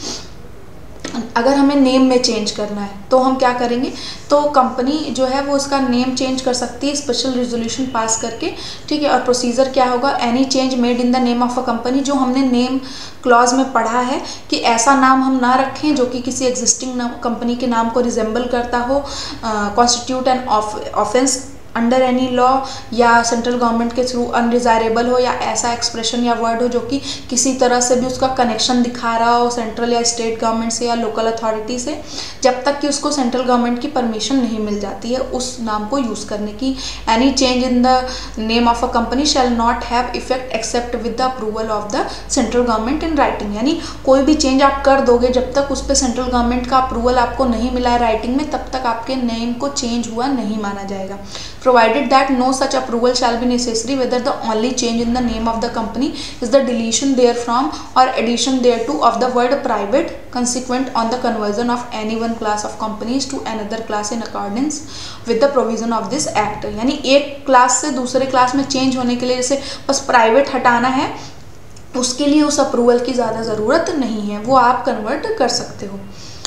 अगर हमें नेम में चेंज करना है तो हम क्या करेंगे, तो कंपनी जो है वो उसका नेम चेंज कर सकती है स्पेशल रेजोल्यूशन पास करके, ठीक है। और प्रोसीजर क्या होगा, any change made in the name of a company, जो हमने नेम क्लॉज में पढ़ा है कि ऐसा नाम हम ना रखें जो कि किसी एग्जिस्टिंग कंपनी के नाम को रिजेंबल करता हो, constitute an offence under any law, या सेंट्रल गवर्नमेंट के थ्रू अनडिजायरेबल हो, या ऐसा एक्सप्रेशन या वर्ड हो जो कि किसी तरह से भी उसका कनेक्शन दिखा रहा हो सेंट्रल या स्टेट गवर्नमेंट से या लोकल अथॉरिटी से, जब तक कि उसको सेंट्रल गवर्नमेंट की परमिशन नहीं मिल जाती है उस नाम को यूज़ करने की। Any change in the name of a company shall not have effect except with the approval of the central government in writing. यानी कोई भी चेंज आप कर दोगे जब तक उस पर सेंट्रल गवर्नमेंट का अप्रूवल आपको नहीं मिला है राइटिंग में, तब तक आपके नेम को चेंज हुआ नहीं माना जाएगा। Provided that no such approval shall be necessary, whether the only change in the name of the company is the deletion therefrom or addition thereto of the word private consequent on the conversion of any one class of companies to another class in accordance with the provision of this act। यानी एक class से दूसरे class में change होने के लिए जैसे बस प्राइवेट हटाना है, उसके लिए उस अप्रूवल की ज़्यादा ज़रूरत नहीं है, वो आप कन्वर्ट कर सकते हो।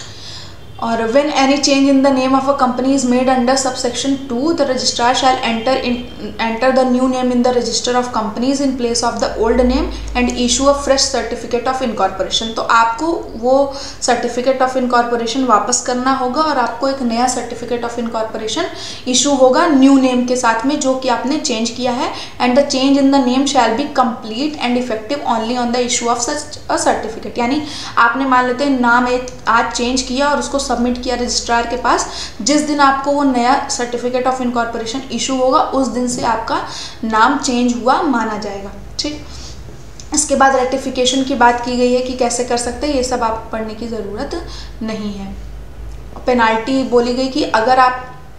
और when any change in the name of a company is made under subsection 2, the registrar shall enter the new name in the register of companies in place of the old name and issue a fresh certificate of incorporation। तो आपको वो certificate of incorporation वापस करना होगा और आपको एक नया certificate of incorporation issue होगा न्यू नेम के साथ में जो कि आपने चेंज किया है। and the change in the name shall be complete and effective only on the issue of such a certificate। यानी आपने मान लेते हैं नाम आज चेंज किया और उसको सबमिट किया रजिस्ट्रार के पास, जिस दिन आपको वो नया सर्टिफिकेट ऑफ इनकॉर्पोरेशन इशू होगा उस दिन से आपका नाम चेंज हुआ माना जाएगा, ठीक। इसके बाद रेटिफिकेशन की बात की गई है कि कैसे कर सकते हैं, ये सब आप पढ़ने की ज़रूरत नहीं है। पेनाल्टी बोली गई कि अगर आप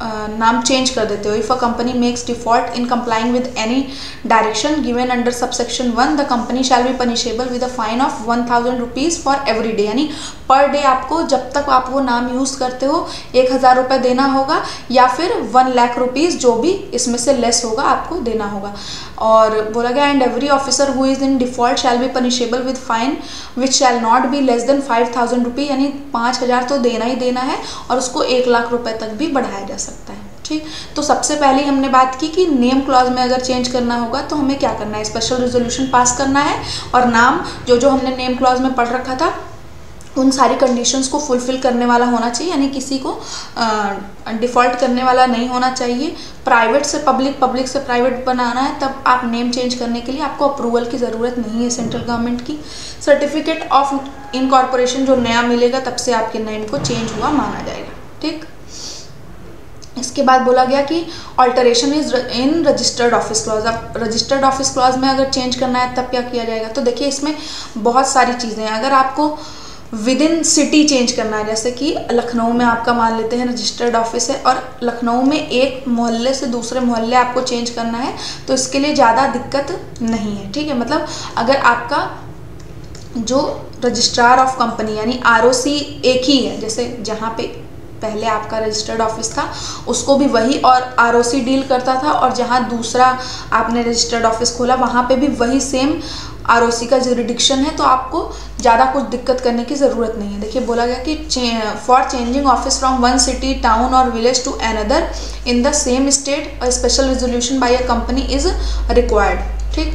नाम चेंज कर देते हो। If a company makes default in complying with any direction given under subsection 1 the company shall be punishable with a fine of 1000 rupees for every day, यानी पर डे आपको जब तक आप वो नाम यूज़ करते हो 1000 रुपये देना होगा, या फिर 1 लाख रुपीज़ जो भी इसमें से लेस होगा आपको देना होगा। और बोला गया and every officer who is in default shall be punishable with fine which shall not be less than 5000 रुपये, यानी 5000 तो देना ही देना है और उसको 1 लाख रुपए तक भी बढ़ाया जा सकता है। ठीक, तो सबसे पहले हमने बात की कि नेम क्लॉज में अगर चेंज करना होगा तो हमें क्या करना है, स्पेशल रेजोल्यूशन पास करना है और नाम जो हमने नेम क्लॉज में पढ़ रखा था उन सारी कंडीशंस को फुलफिल करने वाला होना चाहिए, यानी किसी को डिफ़ॉल्ट करने वाला नहीं होना चाहिए। प्राइवेट से पब्लिक, पब्लिक से प्राइवेट बनाना है, तब आप नेम चेंज करने के लिए आपको अप्रूवल की ज़रूरत नहीं है सेंट्रल गवर्नमेंट की। सर्टिफिकेट ऑफ इनकॉर्पोरेशन जो नया मिलेगा तब से आपके नेम को चेंज हुआ माना जाएगा। ठीक, इसके बाद बोला गया कि alteration is in registered office clause. अब रजिस्टर्ड ऑफिस क्लॉज में अगर चेंज करना है तब क्या किया जाएगा, तो देखिए इसमें बहुत सारी चीज़ें हैं। अगर आपको विद इन सिटी चेंज करना है, जैसे कि लखनऊ में आपका मान लेते हैं रजिस्टर्ड ऑफिस है और लखनऊ में एक मोहल्ले से दूसरे मोहल्ले आपको चेंज करना है, तो इसके लिए ज़्यादा दिक्कत नहीं है। ठीक है, मतलब अगर आपका जो रजिस्ट्रार ऑफ कंपनी यानी आरओसी एक ही है, जैसे जहाँ पे पहले आपका रजिस्टर्ड ऑफिस था उसको भी वही और आरओसी डील करता था, और जहाँ दूसरा आपने रजिस्टर्ड ऑफिस खोला वहाँ पे भी वही सेम आरओसी का जुरिडिक्शन है, तो आपको ज़्यादा कुछ दिक्कत करने की ज़रूरत नहीं है। देखिए बोला गया कि for changing office from one city, town or village to another in the same state a special resolution by a company is required. ठीक,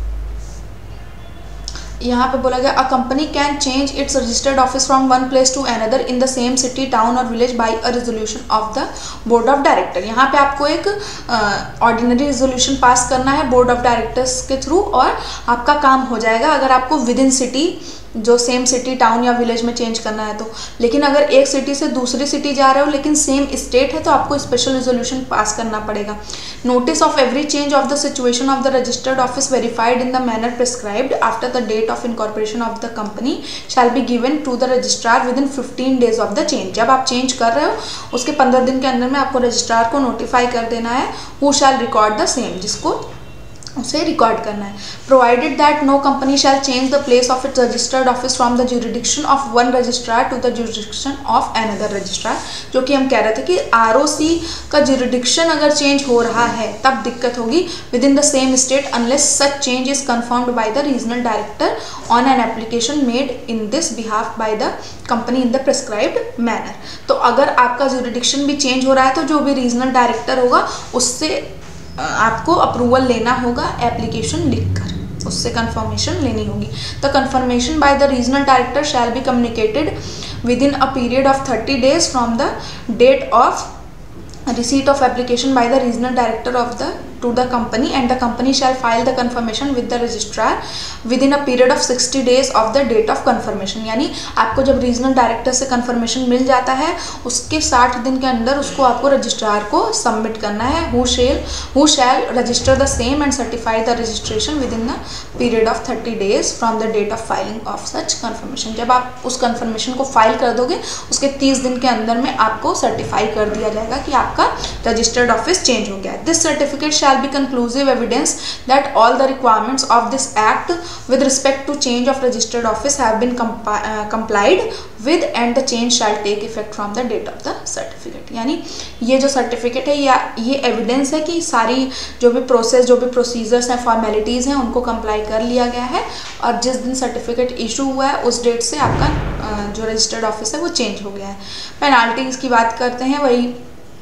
यहाँ पे बोला गया a company can change its registered office from one place to another in the same city, town or village by a resolution of the board of director. यहाँ पे आपको एक ordinary resolution pass करना है बोर्ड ऑफ डायरेक्टर्स के through और आपका काम हो जाएगा, अगर आपको विद इन सिटी जो सेम सिटी, टाउन या विलेज में चेंज करना है तो। लेकिन अगर एक सिटी से दूसरी सिटी जा रहे हो लेकिन सेम स्टेट है तो आपको स्पेशल रेजोल्यूशन पास करना पड़ेगा। Notice of every change of the situation of the registered office verified in the manner prescribed after the date of incorporation of the company shall be given to the registrar within 15 days of the change. जब आप change कर रहे हो उसके 15 दिन के अंदर में आपको रजिस्ट्रार को नोटिफाई कर देना है, who shall record the same, जिसको उसे रिकॉर्ड करना है। Provided that no company shall change the place of its registered office from the jurisdiction of one registrar to the jurisdiction of another registrar. जो कि हम कह रहे थे कि आरओसी का जुरिडिक्शन अगर चेंज हो रहा है तब दिक्कत होगी within the same state unless such change is confirmed by the regional director on an application made in this behalf by the company in the prescribed manner. तो अगर आपका जुरिडिक्शन भी चेंज हो रहा है तो जो भी रीजनल डायरेक्टर होगा उससे आपको अप्रूवल लेना होगा, एप्लीकेशन लिखकर उससे कंफर्मेशन लेनी होगी। The confirmation by the regional director shall be communicated within a period of 30 days from the date of receipt of application by the regional director of the to the company, and the company shall file the confirmation with the registrar within a period of 60 days of the date of confirmation। यानी आपको जब regional director से confirmation मिल जाता है उसके 60 दिन के अंदर उसको आपको रजिस्ट्रार को सबमिट करना है, who shall register the same and certify the registration within the period of 30 days from the date of filing of such confirmation। जब आप उस confirmation को फाइल कर दोगे उसके 30 दिन के अंदर में आपको सर्टिफाई कर दिया जाएगा कि आपका रजिस्टर्ड ऑफिस चेंज हो गया है। This certificate shall be conclusive evidence that all the requirements of this act with respect to change of registered office have been complied with and the change shall take effect from the date of the certificate. यानी ये जो certificate है या ये evidence है कि सारी जो भी प्रोसेस, जो भी प्रोसीजर्स हैं, फॉर्मेलिटीज़ हैं, उनको कंप्लाई कर लिया गया है और जिस दिन सर्टिफिकेट इशू हुआ है उस डेट से आपका जो रजिस्टर्ड ऑफिस है वो चेंज हो गया है। पेनाल्टीज की बात करते हैं, वही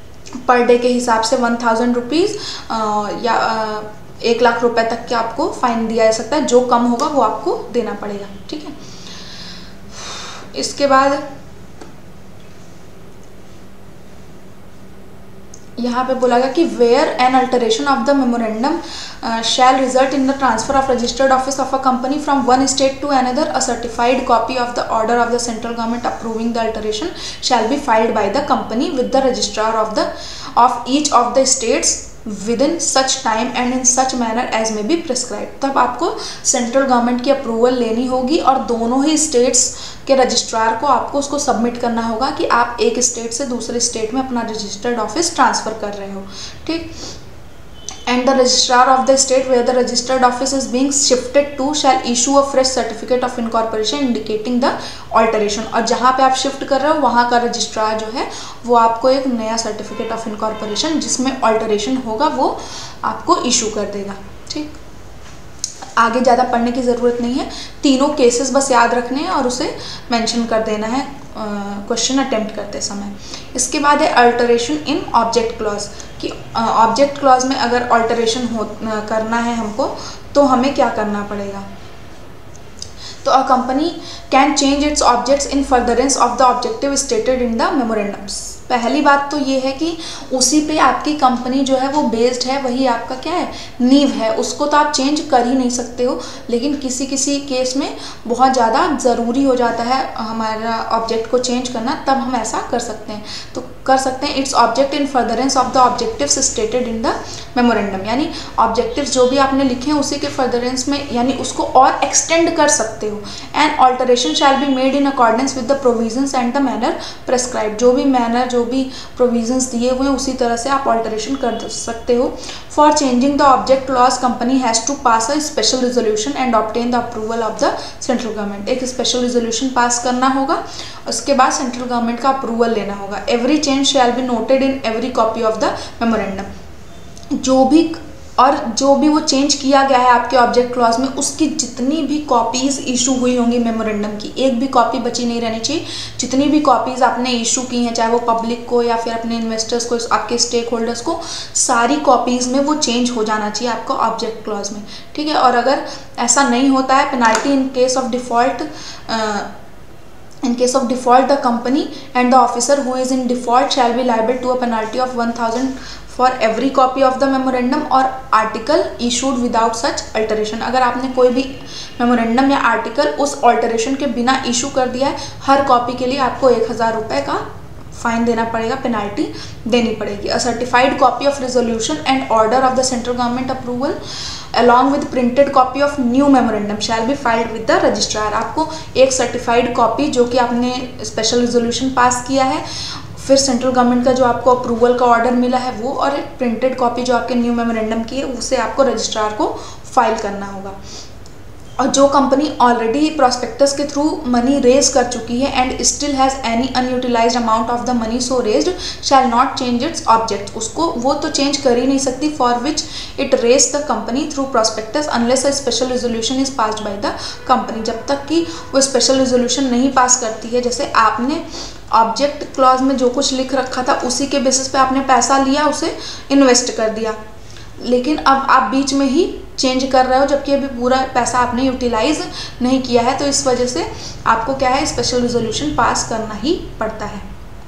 पर डे के हिसाब से 1000 रुपीज़ या 1 लाख रुपए तक के आपको फाइन दिया जा सकता है, जो कम होगा वो आपको देना पड़ेगा। ठीक है, इसके बाद यहाँ पे बोला गया कि where an alteration of the memorandum shall result in the transfer of registered office of a company from one state to another, a certified copy of the order of the central government approving the alteration shall be filed by the company with the registrar of each of the states within such time and in such manner as may be prescribe. तब आपको central government की approval लेनी होगी और दोनों ही states के registrar को आपको उसको सबमिट करना होगा कि आप एक स्टेट से दूसरे स्टेट में अपना रजिस्टर्ड ऑफिस ट्रांसफ़र कर रहे हो, ठीक। And the registrar of the state where the registered office is being shifted to shall issue a fresh certificate of incorporation indicating the alteration। और जहाँ पे आप शिफ्ट कर रहे हो वहाँ का रजिस्ट्रार जो है वो आपको एक नया सर्टिफिकेट ऑफ इनकॉर्पोरेशन जिसमें ऑल्टरेशन होगा वो आपको इशू कर देगा, ठीक। आगे ज़्यादा पढ़ने की ज़रूरत नहीं है, तीनों केसेस बस याद रखने हैं और उसे मेंशन कर देना है क्वेश्चन अटेम्प्ट करते समय। इसके बाद है अल्टरेशन इन ऑब्जेक्ट क्लॉज, कि ऑब्जेक्ट क्लॉज में अगर अल्टरेशन करना है हमको तो हमें क्या करना पड़ेगा। तो a company can change its objects in furtherance of the objective stated in the memorandums. पहली बात तो ये है कि उसी पे आपकी कंपनी जो है वो बेस्ड है, वही आपका क्या है, नींव है, उसको तो आप चेंज कर ही नहीं सकते हो। लेकिन किसी किसी केस में बहुत ज़्यादा ज़रूरी हो जाता है हमारा ऑब्जेक्ट को चेंज करना, तब हम ऐसा कर सकते हैं। तो कर सकते हैं its object in furtherance of the objectives stated in the memorandum, यानी ऑब्जेक्टिव्स जो भी आपने लिखे हैं उसी के फर्दरेंस में, यानी उसको और एक्सटेंड कर सकते हो। And alteration shall be made in accordance with the provisions and the manner prescribe. जो भी मैनर जो भी प्रोविजंस दिए हुए हैं उसी तरह से आप ऑल्टरेशन कर सकते हो। For changing the object clause company has to pass a special resolution and obtain the approval of the central government. एक स्पेशल रिजोल्यूशन पास करना होगा, उसके बाद सेंट्रल गवर्नमेंट का अप्रूवल लेना होगा। Every change shall be noted in every copy of the memorandum. जो भी वो चेंज किया गया है आपके ऑब्जेक्ट क्लॉज में, उसकी जितनी भी कॉपीज़ इशू हुई होंगी मेमोरेंडम की, एक भी कॉपी बची नहीं रहनी चाहिए। जितनी भी कॉपीज़ आपने इशू की हैं, चाहे वो पब्लिक को या फिर अपने इन्वेस्टर्स को, आपके स्टेक होल्डर्स को, सारी कॉपीज़ में वो चेंज हो जाना चाहिए आपका ऑब्जेक्ट क्लॉज में, ठीक है। और अगर ऐसा नहीं होता है, penalty in case of default In case of default, the company and the officer who is in default shall be liable to a penalty of 1000 for every copy of the memorandum or article issued without such alteration। अगर आपने कोई भी memorandum या article उस alteration के बिना issue कर दिया है, हर कॉपी के लिए आपको 1000 रुपये का फाइन देना पड़ेगा, पेनाल्टी देनी पड़ेगी। A certified copy of resolution and order of the central government approval along with printed copy of new memorandum shall be filed with the registrar। आपको एक सर्टिफाइड कॉपी जो कि आपने स्पेशल रेजोल्यूशन पास किया है, फिर सेंट्रल गवर्नमेंट का जो आपको अप्रूवल का ऑर्डर मिला है वो, और एक प्रिंटेड कॉपी जो आपके न्यू मेमोरेंडम की है, उसे आपको रजिस्ट्रार को फाइल करना होगा। और जो कंपनी ऑलरेडी प्रोस्पेक्टस के थ्रू मनी रेज कर चुकी है and still has any unutilised amount of the money so raised shall not change its object. उसको वो तो चेंज कर ही नहीं सकती for which it raise the company through prospectus unless a special resolution is passed by the company. जब तक कि वो स्पेशल रेजोल्यूशन नहीं पास करती है, जैसे आपने ऑब्जेक्ट क्लॉज में जो कुछ लिख रखा था उसी के बेसिस पे आपने पैसा लिया, उसे इन्वेस्ट कर दिया, लेकिन अब आप बीच में ही चेंज कर रहे हो जबकि अभी पूरा पैसा आपने यूटिलाइज नहीं किया है, तो इस वजह से आपको क्या है, स्पेशल रिजोल्यूशन पास करना ही पड़ता है।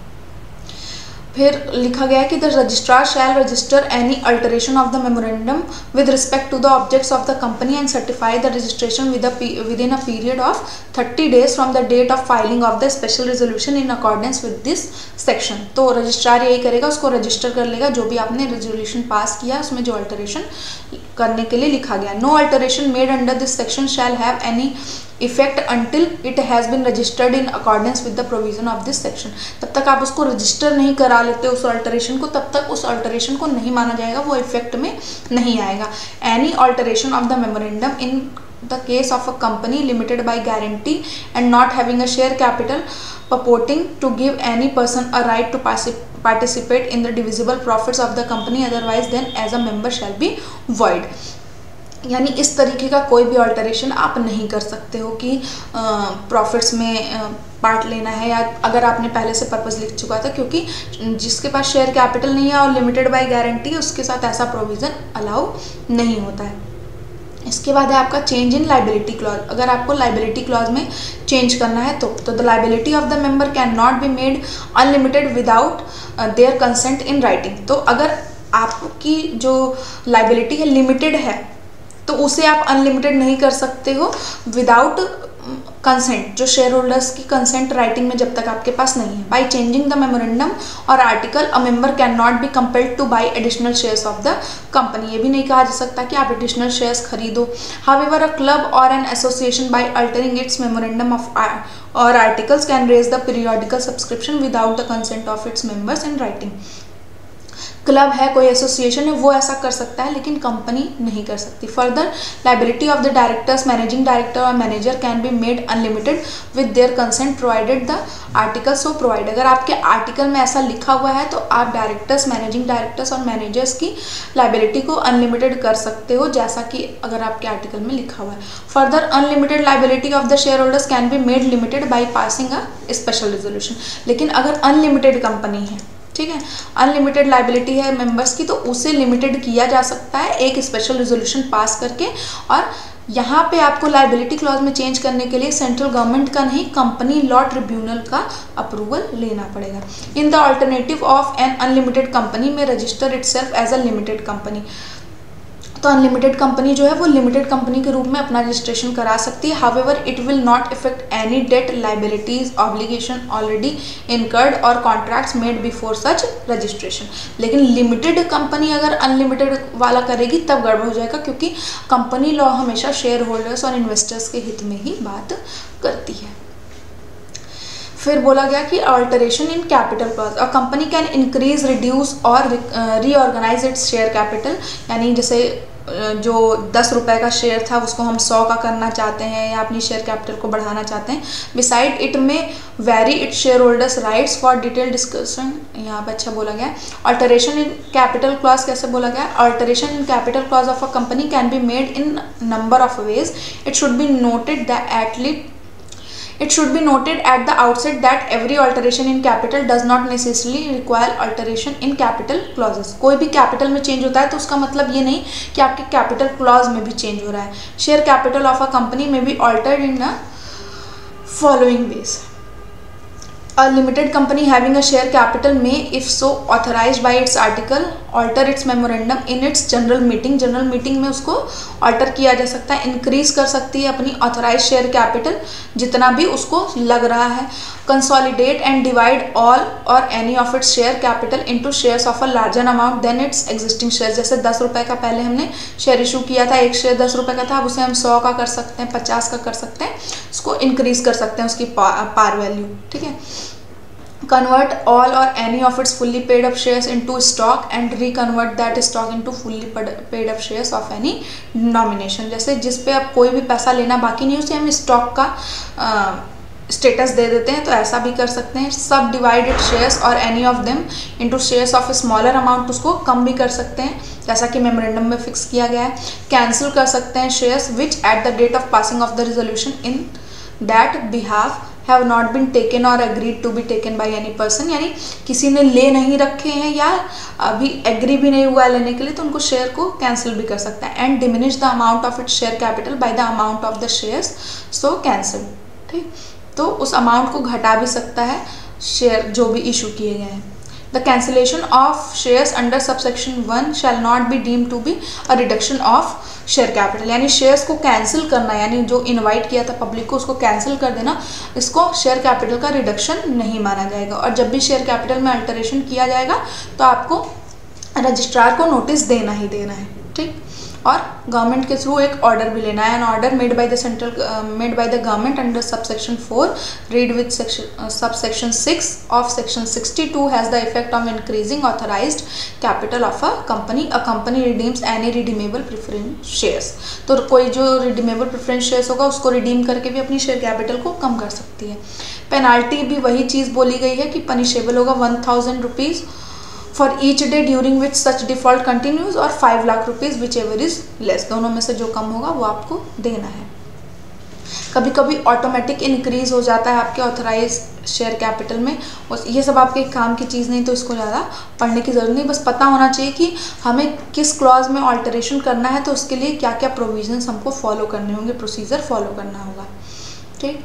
फिर लिखा गया है कि the registrar shall register any alteration of the memorandum with respect to the objects of the company and certify the registration within a period of 30 days from the date of filing of the special resolution in accordance with this section. तो registrar यही करेगा, उसको register कर लेगा जो भी आपने resolution pass किया उसमें जो अल्टरेशन करने के लिए लिखा गया। No alteration made under this section shall have any effect until it has been registered in accordance with the provision of this section. तब तक आप उसको रजिस्टर नहीं करा लेते उस अल्टरेशन को, तब तक उस अल्टरेशन को नहीं माना जाएगा, वो इफेक्ट में नहीं आएगा। Any alteration of the memorandum in the case of a company limited by guarantee and not having a share capital purporting to give any person a right to participate in the divisible profits of the company otherwise then as a member shall be void। यानी इस तरीके का कोई भी alteration आप नहीं कर सकते हो कि प्रॉफिट्स में पार्ट लेना है, या अगर आपने पहले से पर्पस लिख चुका था, क्योंकि जिसके पास शेयर कैपिटल नहीं है और लिमिटेड बाय गारंटी उसके साथ ऐसा प्रोविज़न अलाउ नहीं होता है। इसके बाद है आपका चेंज इन लाइबिलिटी क्लॉज। अगर आपको लाइबिलिटी क्लॉज में चेंज करना है तो the liability of the member can not be made unlimited without their consent in writing. तो अगर आपकी जो लाइबिलिटी है लिमिटेड है तो उसे आप अनलिमिटेड नहीं कर सकते हो विदाउट कंसेंट, जो शेयर होल्डर्स की कंसेंट राइटिंग में जब तक आपके पास नहीं है। By changing the memorandum or article a member can not be compelled to buy additional shares of the company. ये भी नहीं कहा जा सकता कि आप एडिशनल शेयर्स खरीदो। However a club or an association by altering its memorandum of or articles can raise the periodical subscription without the consent of its members in writing. Club है, कोई एसोसिएशन है, वो ऐसा कर सकता है लेकिन कंपनी नहीं कर सकती। Further liability of the directors, managing director or manager can be made unlimited with their consent provided the article so provide. अगर आपके आर्टिकल में ऐसा लिखा हुआ है तो आप डायरेक्टर्स, मैनेजिंग डायरेक्टर्स और मैनेजर्स की लाइबिलिटी को अनलिमिटेड कर सकते हो, जैसा कि अगर आपके आर्टिकल में लिखा हुआ है। Further unlimited liability of the share holders can be made limited by passing a special resolution. लेकिन अगर अनलिमिटेड कंपनी है, ठीक है, अनलिमिटेड लाइबिलिटी है मेंबर्स की, तो उसे लिमिटेड किया जा सकता है एक स्पेशल रेजोल्यूशन पास करके। और यहाँ पे आपको लाइबिलिटी क्लॉज में चेंज करने के लिए सेंट्रल गवर्नमेंट का नहीं, कंपनी लॉ ट्रिब्यूनल का अप्रूवल लेना पड़ेगा। In the alternative of an unlimited company may register itself as a limited company. तो अनलिमिटेड कंपनी जो है वो लिमिटेड कंपनी के रूप में अपना रजिस्ट्रेशन करा सकती है। However it will not affect any debt, liabilities, obligation already incurred or contracts made before such registration. लेकिन लिमिटेड कंपनी अगर अनलिमिटेड वाला करेगी तब गड़बड़ हो जाएगा, क्योंकि कंपनी लॉ हमेशा शेयर होल्डर्स और इन्वेस्टर्स के हित में ही बात करती है। फिर बोला गया कि alteration in capital clause, a company can increase, reduce और रीऑर्गेनाइज इट्स शेयर कैपिटल। यानी जैसे जो 10 रुपए का शेयर था उसको हम 100 का करना चाहते हैं या अपनी शेयर कैपिटल को बढ़ाना चाहते हैं। Beside it may vary it share holders rights for detail discussion. यहाँ पे अच्छा बोला गया। अल्टरेशन इन कैपिटल क्लॉज कैसे बोला गया? Alteration in capital clause of a company can be made in number of ways. It should be noted that It should be noted at the outset that every alteration in capital does not necessarily require alteration in capital clauses। कोई भी capital में change होता है तो उसका मतलब ये नहीं कि आपके कैपिटल क्लॉज में भी चेंज हो रहा है। Share capital of a company may be altered in a following ways. A limited company having a share capital may, if so authorized by its article, alter its memorandum in its general meeting। General meeting में उसको alter किया जा सकता है, increase कर सकती है अपनी ऑथराइज शेयर कैपिटल जितना भी उसको लग रहा है। Consolidate and divide all or any of its share capital into shares of a larger amount than its existing share. जैसे 10 रुपए का पहले हमने शेयर इशू किया था, एक शेयर 10 रुपए का था, अब उसे हम 100 का कर सकते हैं, 50 का कर सकते हैं, उसको इंक्रीज कर सकते हैं उसकी पार वैल्यू। ठीक है। Convert all or any of its fully paid up shares into stock and reconvert that stock into fully paid up shares of any denomination। जैसे जिस पे अब कोई भी पैसा लेना बाकी नहीं उसे हम स्टॉक का स्टेटस दे देते हैं, तो ऐसा भी कर सकते हैं। Subdivided shares or any of them into shares of smaller amount, उसको कम भी कर सकते हैं जैसा कि मेमोरेंडम में फिक्स किया गया है। कैंसिल कर सकते हैं shares which at the date of passing of the resolution in that behalf have not been taken or agreed to be taken by any person। यानी किसी ने ले नहीं रखे हैं या अभी एग्री भी नहीं हुआ है लेने के लिए, तो उनको शेयर को कैंसिल भी कर सकता है। And diminish the amount of its share capital by the amount of the shares so cancelled. ठीक, तो उस अमाउंट को घटा भी सकता है शेयर जो भी इशू किए गए हैं। The cancellation of shares under subsection 1 shall not be deemed to be a reduction of share capital. यानी शेयर्स को कैंसिल करना, यानी जो इनवाइट किया था पब्लिक को उसको कैंसिल कर देना, इसको शेयर कैपिटल का रिडक्शन नहीं माना जाएगा। और जब भी शेयर कैपिटल में अल्टरेशन किया जाएगा तो आपको रजिस्ट्रार को नोटिस देना ही देना है। ठीक, और गवर्नमेंट के थ्रू एक ऑर्डर भी लेना है। An order made by the government under subsection 4 read with subsection 6 of section 62 has the effect of increasing authorised capital of a company. A company redeems any redeemable preference shares. तो कोई जो redeemable preference shares होगा उसको redeem करके भी अपनी share capital को कम कर सकती है। पेनाल्टी भी वही चीज़ बोली गई है कि पनिशेबल होगा 1000 rupees for each day during which such default continues और 5 lakh rupees whichever is less. दोनों में से जो कम होगा वो आपको देना है। कभी कभी ऑटोमेटिक इंक्रीज हो जाता है आपके ऑथराइज शेयर कैपिटल में। ये सब आपके काम की चीज़ नहीं, तो इसको ज़्यादा पढ़ने की ज़रूरत नहीं, बस पता होना चाहिए कि हमें किस क्लॉज में ऑल्टरेशन करना है, तो उसके लिए क्या क्या प्रोविजंस हमको फॉलो करने होंगे, प्रोसीजर फॉलो करना होगा। ठीक,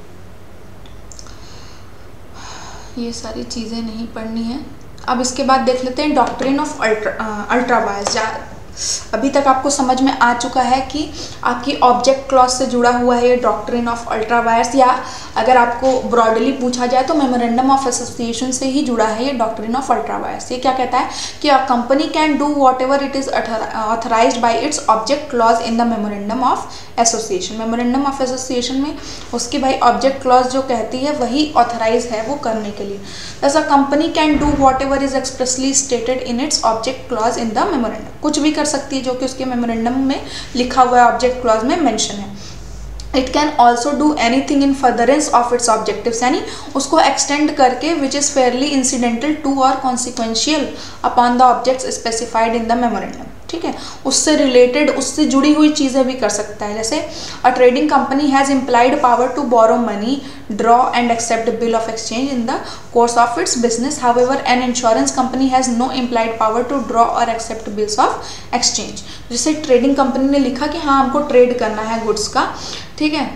ये सारी चीज़ें नहीं पढ़नी है। अब इसके बाद देख लेते हैं डॉक्ट्रिन ऑफ अल्ट्रा वायर्स। अभी तक आपको समझ में आ चुका है कि आपकी ऑब्जेक्ट क्लॉज से जुड़ा हुआ है ये डॉक्ट्रिन ऑफ अल्ट्रा वायर्स, या अगर आपको ब्रॉडली पूछा जाए तो मेमोरेंडम ऑफ एसोसिएशन से ही जुड़ा है ये डॉक्ट्रिन ऑफ अल्ट्रा वायर्स। ये क्या कहता है कि a company can do whatever it is authorised by its object clause in the memorandum of association. Memorandum of association में उसकी भाई ऑब्जेक्ट क्लॉज जो कहती है वही ऑथराइज है वो करने के लिए। Thus a company can do whatever is expressly stated in its object clause in the memorandum। कुछ भी कर सकती है जो कि उसके मेमोरेंडम में लिखा हुआ है, ऑब्जेक्ट क्लॉज में मेंशन है। It can also do anything in furtherance of its objectives, यानी उसको एक्सटेंड करके which is fairly incidental to और consequential upon the objects specified in the memorandum. ठीक है, उससे रिलेटेड, उससे जुड़ी हुई चीज़ें भी कर सकता है। जैसे a trading company has implied power to borrow money, draw and accept bill of exchange in the course of its business. However an insurance company has no implied power to draw और accept bills of exchange. जैसे trading company ने लिखा कि हाँ हमको trade करना है goods का, ठीक है,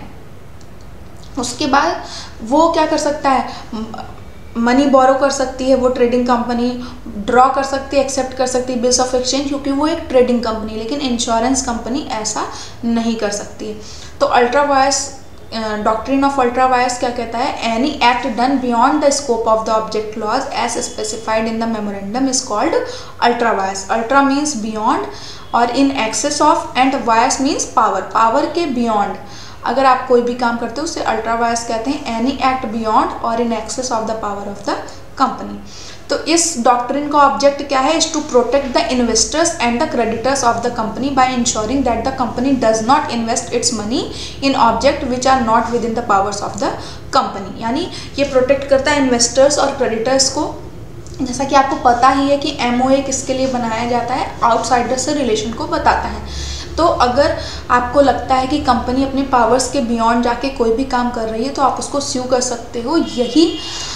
उसके बाद वो क्या कर सकता है, मनी बोरो कर सकती है वो ट्रेडिंग कंपनी, ड्रॉ कर सकती है, एक्सेप्ट कर सकती है बिल्स ऑफ एक्सचेंज, क्योंकि वो एक ट्रेडिंग कंपनी है। लेकिन इंश्योरेंस कंपनी ऐसा नहीं कर सकती है। तो ultra vires, doctrine of ultra vires क्या कहता है, any act done beyond the scope of the object clause as specified in the memorandum is called ultra vires. Ultra means beyond और in excess of, and vires means power, power के beyond अगर आप कोई भी काम करते हो उसे अल्ट्रा वायर्स कहते हैं। एनी एक्ट बियॉन्ड और in excess of the power of the company. तो इस डॉक्ट्रिन का ऑब्जेक्ट क्या है, is to protect the investors and the creditors of the company by ensuring that the company does not invest its money in object which are not within the powers of the company. यानी ये protect करता है investors और creditors को। जैसा कि आपको पता ही है कि MOA किसके लिए बनाया जाता है, आउटसाइडर से रिलेशन को बताता है। तो अगर आपको लगता है कि कंपनी अपने पावर्स के बियॉन्ड जाके कोई भी काम कर रही है तो आप उसको स्यू कर सकते हो। यही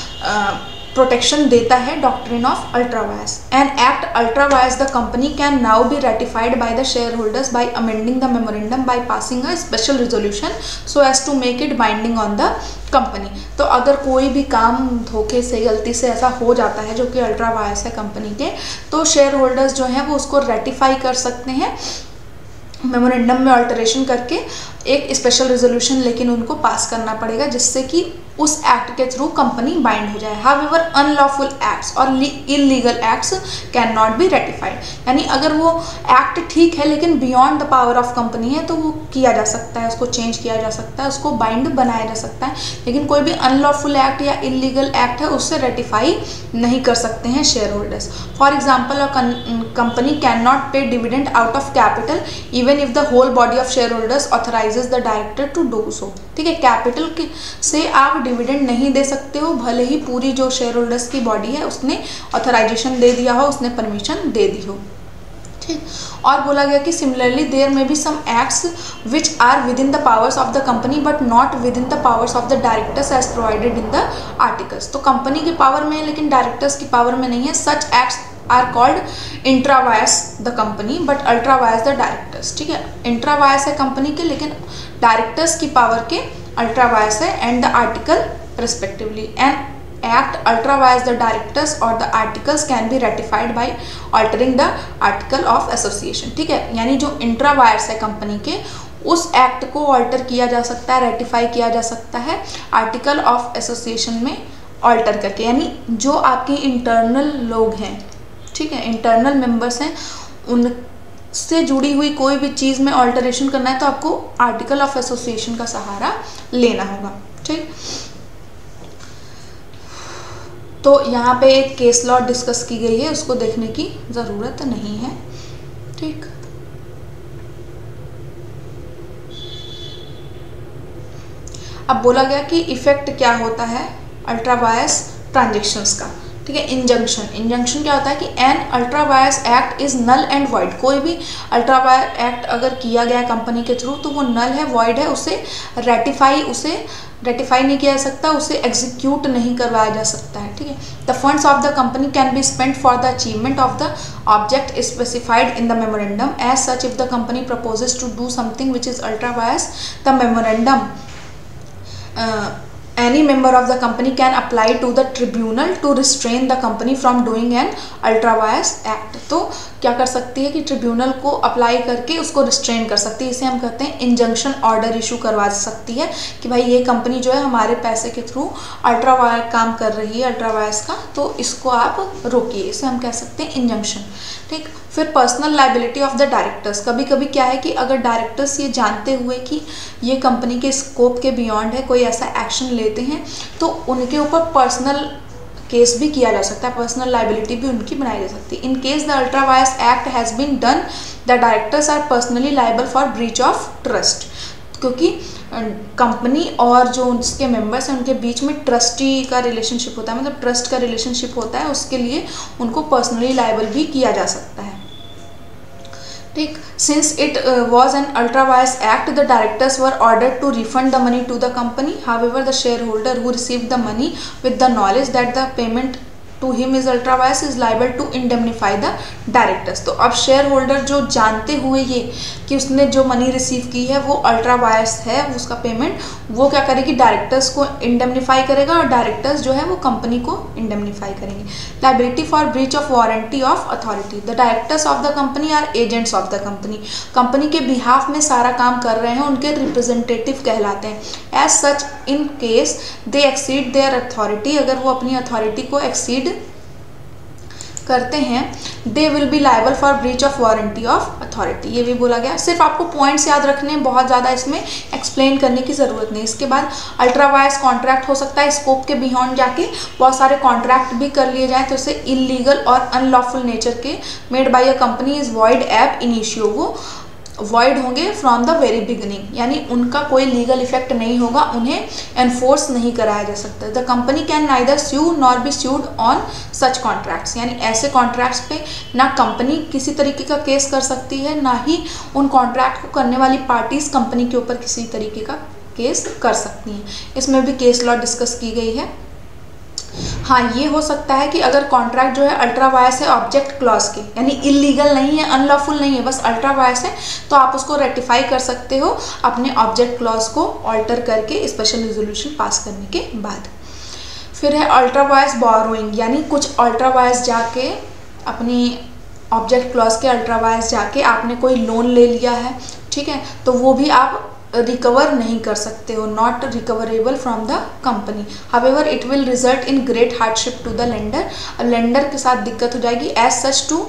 प्रोटेक्शन देता है doctrine of ultra vires. An act ultra vires the company can now be ratified by the share holders by amending the memorandum by passing a special resolution so as to make it binding on the company. तो अगर कोई भी काम धोखे से, गलती से ऐसा हो जाता है जो कि अल्ट्रा वायर्स है कंपनी के, तो शेयर होल्डर्स जो हैं वो उसको रेटिफाई कर सकते हैं मेमोरेंडम में अल्टरेशन करके, एक स्पेशल रेजोल्यूशन लेकिन उनको पास करना पड़ेगा जिससे कि उस एक्ट के थ्रू कंपनी बाइंड हो जाए। हाउएवर अनलॉफुल एक्ट्स और illegal acts can not be ratified, यानी अगर वो एक्ट ठीक है लेकिन beyond the power of company है तो वो किया जा सकता है, उसको चेंज किया जा सकता है, उसको बाइंड बनाया जा सकता है। लेकिन कोई भी अनलॉफुल एक्ट या इलीगल एक्ट है उससे रेटिफाई नहीं कर सकते हैं shareholders. For example, a company can not pay dividend out of capital even if the whole body of share holders authorises the director to do so. ठीक है, capital से आप डिविडेंड नहीं दे सकते हो, भले ही पूरी जो शेयर होल्डर्स की बॉडी है उसने ऑथराइजेशन दे दिया हो, उसने परमिशन दे दी हो। ठीक, और बोला गया कि similarly there may be some acts which are within the powers of the company but not within the powers of the directors as provided in the articles. तो कंपनी की power में है लेकिन directors की power में नहीं है। Such acts are called intra vires the company but ultra vires the directors. ठीक है, इंट्रावायर्स है कंपनी के लेकिन डायरेक्टर्स की पावर के अल्ट्रावायर्स है, and the article respectively. And act ultrawires the directors or the articles can be ratified by altering the article of association। ठीक है, यानी जो इंट्रावायर्स है कंपनी के उस एक्ट को ऑल्टर किया जा सकता है, रेटिफाई किया जा सकता है आर्टिकल ऑफ एसोसिएशन में ऑल्टर करके। यानी जो आपके इंटरनल लोग हैं, ठीक है, इंटरनल मेंबर्स हैं, उनसे जुड़ी हुई कोई भी चीज़ में ऑल्टरेशन करना है तो आपको आर्टिकल ऑफ एसोसिएशन का सहारा लेना होगा। ठीक, तो यहाँ पे एक केस लॉ डिस्कस की गई है, उसको देखने की ज़रूरत नहीं है। ठीक, अब बोला गया कि इफेक्ट क्या होता है अल्ट्रावायर्स ट्रांजेक्शंस का। ठीक है, इंजंक्शन, इंजंक्शन क्या होता है कि an ultra vires act is null and void. कोई भी अल्ट्रावायर एक्ट अगर किया गया कंपनी के थ्रू तो वो नल है, वॉइड है, उसे रेटिफाई नहीं किया जा सकता, उसे एग्जीक्यूट नहीं करवाया जा सकता है। ठीक है, the funds of the company can be spent for the achievement of the object specified in the memorandum as such if the company proposes to do something which is ultra vires the memorandum any member of the company can apply to the tribunal to restrain the company from doing an ultra vires act। तो क्या कर सकती है कि tribunal को apply करके उसको restrain कर सकती है। इसे हम कहते हैं इंजंक्शन ऑर्डर इशू करवा सकती है कि भाई ये कंपनी जो है हमारे पैसे के थ्रू अल्ट्रा वायर काम कर रही है, अल्ट्रा वायर्स का, तो इसको आप रोकिए। इसे हम कह सकते हैं इंजंक्शन। ठीक। फिर personal liability of the directors. कभी कभी क्या है कि अगर डायरेक्टर्स ये जानते हुए कि ये कंपनी के स्कोप के बियॉन्ड है, कोई ऐसा एक्शन लेते हैं, तो उनके ऊपर पर्सनल केस भी किया जा सकता है, पर्सनल लाइबिलिटी भी उनकी बनाई जा सकती है। In case the ultra vires act has been done, the directors are personally liable for breach of trust. क्योंकि कंपनी और जो उसके मेंबर्स हैं उनके बीच में ट्रस्टी का रिलेशनशिप होता है, मतलब ट्रस्ट का रिलेशनशिप होता है, उसके लिए उनको पर्सनली लाइबल भी किया जा सकता है। ठीक। Since it was an ultra vires act, the directors were ordered to refund the money to the company. However the shareholder who received the money with the knowledge that the payment to him is ultra vires is liable to indemnify the directors. तो अब share holder जो जानते हुए ये कि उसने जो money receive की है वो अल्ट्रा वायर्स है, उसका पेमेंट, वो क्या करेगी, डायरेक्टर्स को इंडेमनीफाई करेगा और डायरेक्टर्स जो है वो कंपनी को इंडेमनीफाई करेंगे। Liability for breach of warranty of authority. The directors of the company are agents of the company. Company के बिहाफ में सारा काम कर रहे हैं, उनके रिप्रेजेंटेटिव कहलाते हैं। As such in case they exceed their authority, अगर वो अपनी अथॉरिटी को एक्सीड करते हैं, they will be liable for breach of warranty of authority. ये भी बोला गया। सिर्फ आपको पॉइंट्स याद रखने हैं, बहुत ज़्यादा इसमें एक्सप्लेन करने की ज़रूरत नहीं। इसके बाद अल्ट्रा वायर्स कॉन्ट्रैक्ट हो सकता है, स्कोप के बियॉन्ड जाके बहुत सारे कॉन्ट्रैक्ट भी कर लिए जाएँ तो इसे इलीगल और अनलॉफुल नेचर के made by a company is void ab initio. वो वॉइड होंगे फ्रॉम द वेरी बिगिनिंग, यानी उनका कोई लीगल इफेक्ट नहीं होगा, उन्हें एनफोर्स नहीं कराया जा सकता। The company can neither sue nor be sued on such contracts, यानी ऐसे कॉन्ट्रैक्ट्स पे ना कंपनी किसी तरीके का केस कर सकती है, ना ही उन कॉन्ट्रैक्ट को करने वाली पार्टीज कंपनी के ऊपर किसी तरीके का केस कर सकती हैं। इसमें भी केस लॉ डिस्कस की गई है। हाँ, ये हो सकता है कि अगर कॉन्ट्रैक्ट जो है अल्ट्रा वायर्स है ऑब्जेक्ट क्लॉज के, यानी इलीगल नहीं है, अनलॉफुल नहीं है, बस अल्ट्रा वायर्स है, तो आप उसको रेटिफाई कर सकते हो अपने ऑब्जेक्ट क्लॉज को ऑल्टर करके स्पेशल रिजोल्यूशन पास करने के बाद। फिर है अल्ट्रा वायर्स बोरोइंग, यानी कुछ अल्ट्रा वायर्स जाके अपनी ऑब्जेक्ट क्लॉज के अल्ट्रा वायर्स जाके आपने कोई लोन ले लिया है, ठीक है, तो वो भी आप रिकवर नहीं कर सकते हो, not recoverable from the company. However it will result in great hardship to the lender. Lender के साथ दिक्कत हो जाएगी। As such to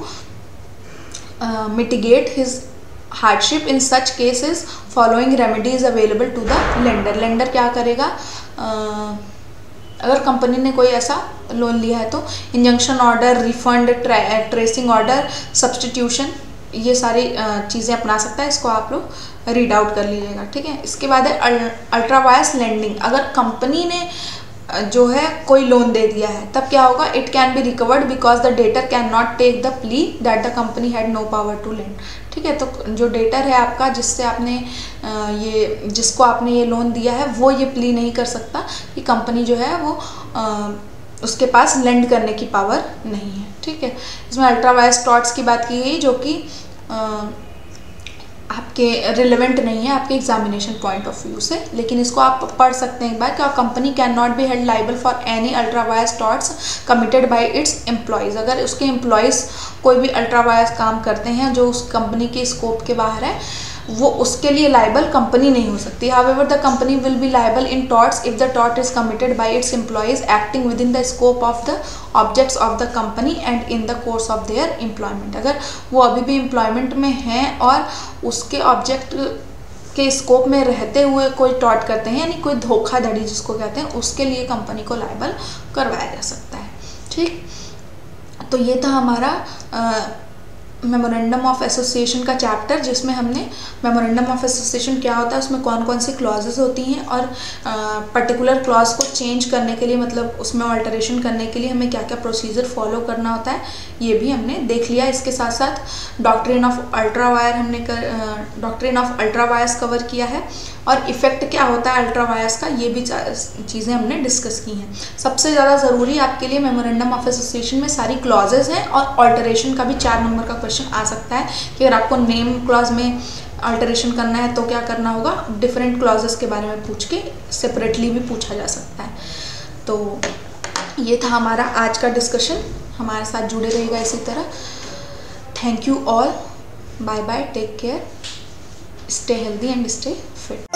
mitigate his hardship in such cases following remedy is available to the lender. Lender क्या करेगा, अगर company ने कोई ऐसा लोन लिया है तो injunction order, refund, tracing order, substitution, ये सारी चीज़ें अपना सकता है। इसको आप लोग रीड आउट कर लीजिएगा, ठीक है। इसके बाद है अल्ट्रा वायर्स लेंडिंग। अगर कंपनी ने जो है कोई लोन दे दिया है तब क्या होगा, it can be recovered because the debtor can not take the plea that the company had no power to lend. ठीक है, तो जो डेटर है आपका, जिससे आपने जिसको आपने ये लोन दिया है, वो ये प्ली नहीं कर सकता कि कंपनी जो है वो उसके पास लेंड करने की पावर नहीं है। ठीक है, इसमें अल्ट्रा वायर्स टॉर्ट्स की बात की गई जो कि आपके रिलेवेंट नहीं है आपके एग्जामिनेशन पॉइंट ऑफ व्यू से, लेकिन इसको आप पढ़ सकते हैं एक बार। क्या company can not be held liable for any ultra vires torts committed by its employees. अगर उसके एम्प्लॉयज़ कोई भी अल्ट्रा वायर्स काम करते हैं जो उस कंपनी के स्कोप के बाहर है, वो उसके लिए लाइबल कंपनी नहीं हो सकती। However the company will be liable in torts if the tort is committed by its employees acting within the scope of the objects of the company and in the course of their employment. अगर वो अभी भी employment में हैं और उसके object के scope में रहते हुए कोई टॉर्ट करते हैं, यानी कोई धोखाधड़ी जिसको कहते हैं, उसके लिए कंपनी को लाइबल करवाया जा सकता है। ठीक, तो ये था हमारा मेमोरेंडम ऑफ एसोसिएशन का चैप्टर, जिसमें हमने मेमोरेंडम ऑफ एसोसिएशन क्या होता है, उसमें कौन कौन सी क्लॉजेस होती हैं और पर्टिकुलर क्लॉज को चेंज करने के लिए, मतलब उसमें अल्टरेशन करने के लिए हमें क्या क्या प्रोसीजर फॉलो करना होता है, ये भी हमने देख लिया। इसके साथ साथ doctrine of ultra vires doctrine of ultra vires cover किया है और इफेक्ट क्या होता है अल्ट्रा वायर्स का, ये भी चीज़ें हमने डिस्कस की हैं। सबसे ज़्यादा ज़रूरी आपके लिए मेमोरेंडम ऑफ एसोसिएशन में सारी क्लॉजेज हैं और ऑल्टरेशन का भी 4 नंबर का क्वेश्चन आ सकता है कि अगर आपको नेम क्लॉज में अल्टरेशन करना है तो क्या करना होगा, डिफरेंट क्लॉजेस के बारे में पूछ के सेपरेटली भी पूछा जा सकता है। तो ये था हमारा आज का डिस्कशन, हमारे साथ जुड़े रहिएगा इसी तरह। Thank you all, bye bye, take care, stay healthy and stay fit.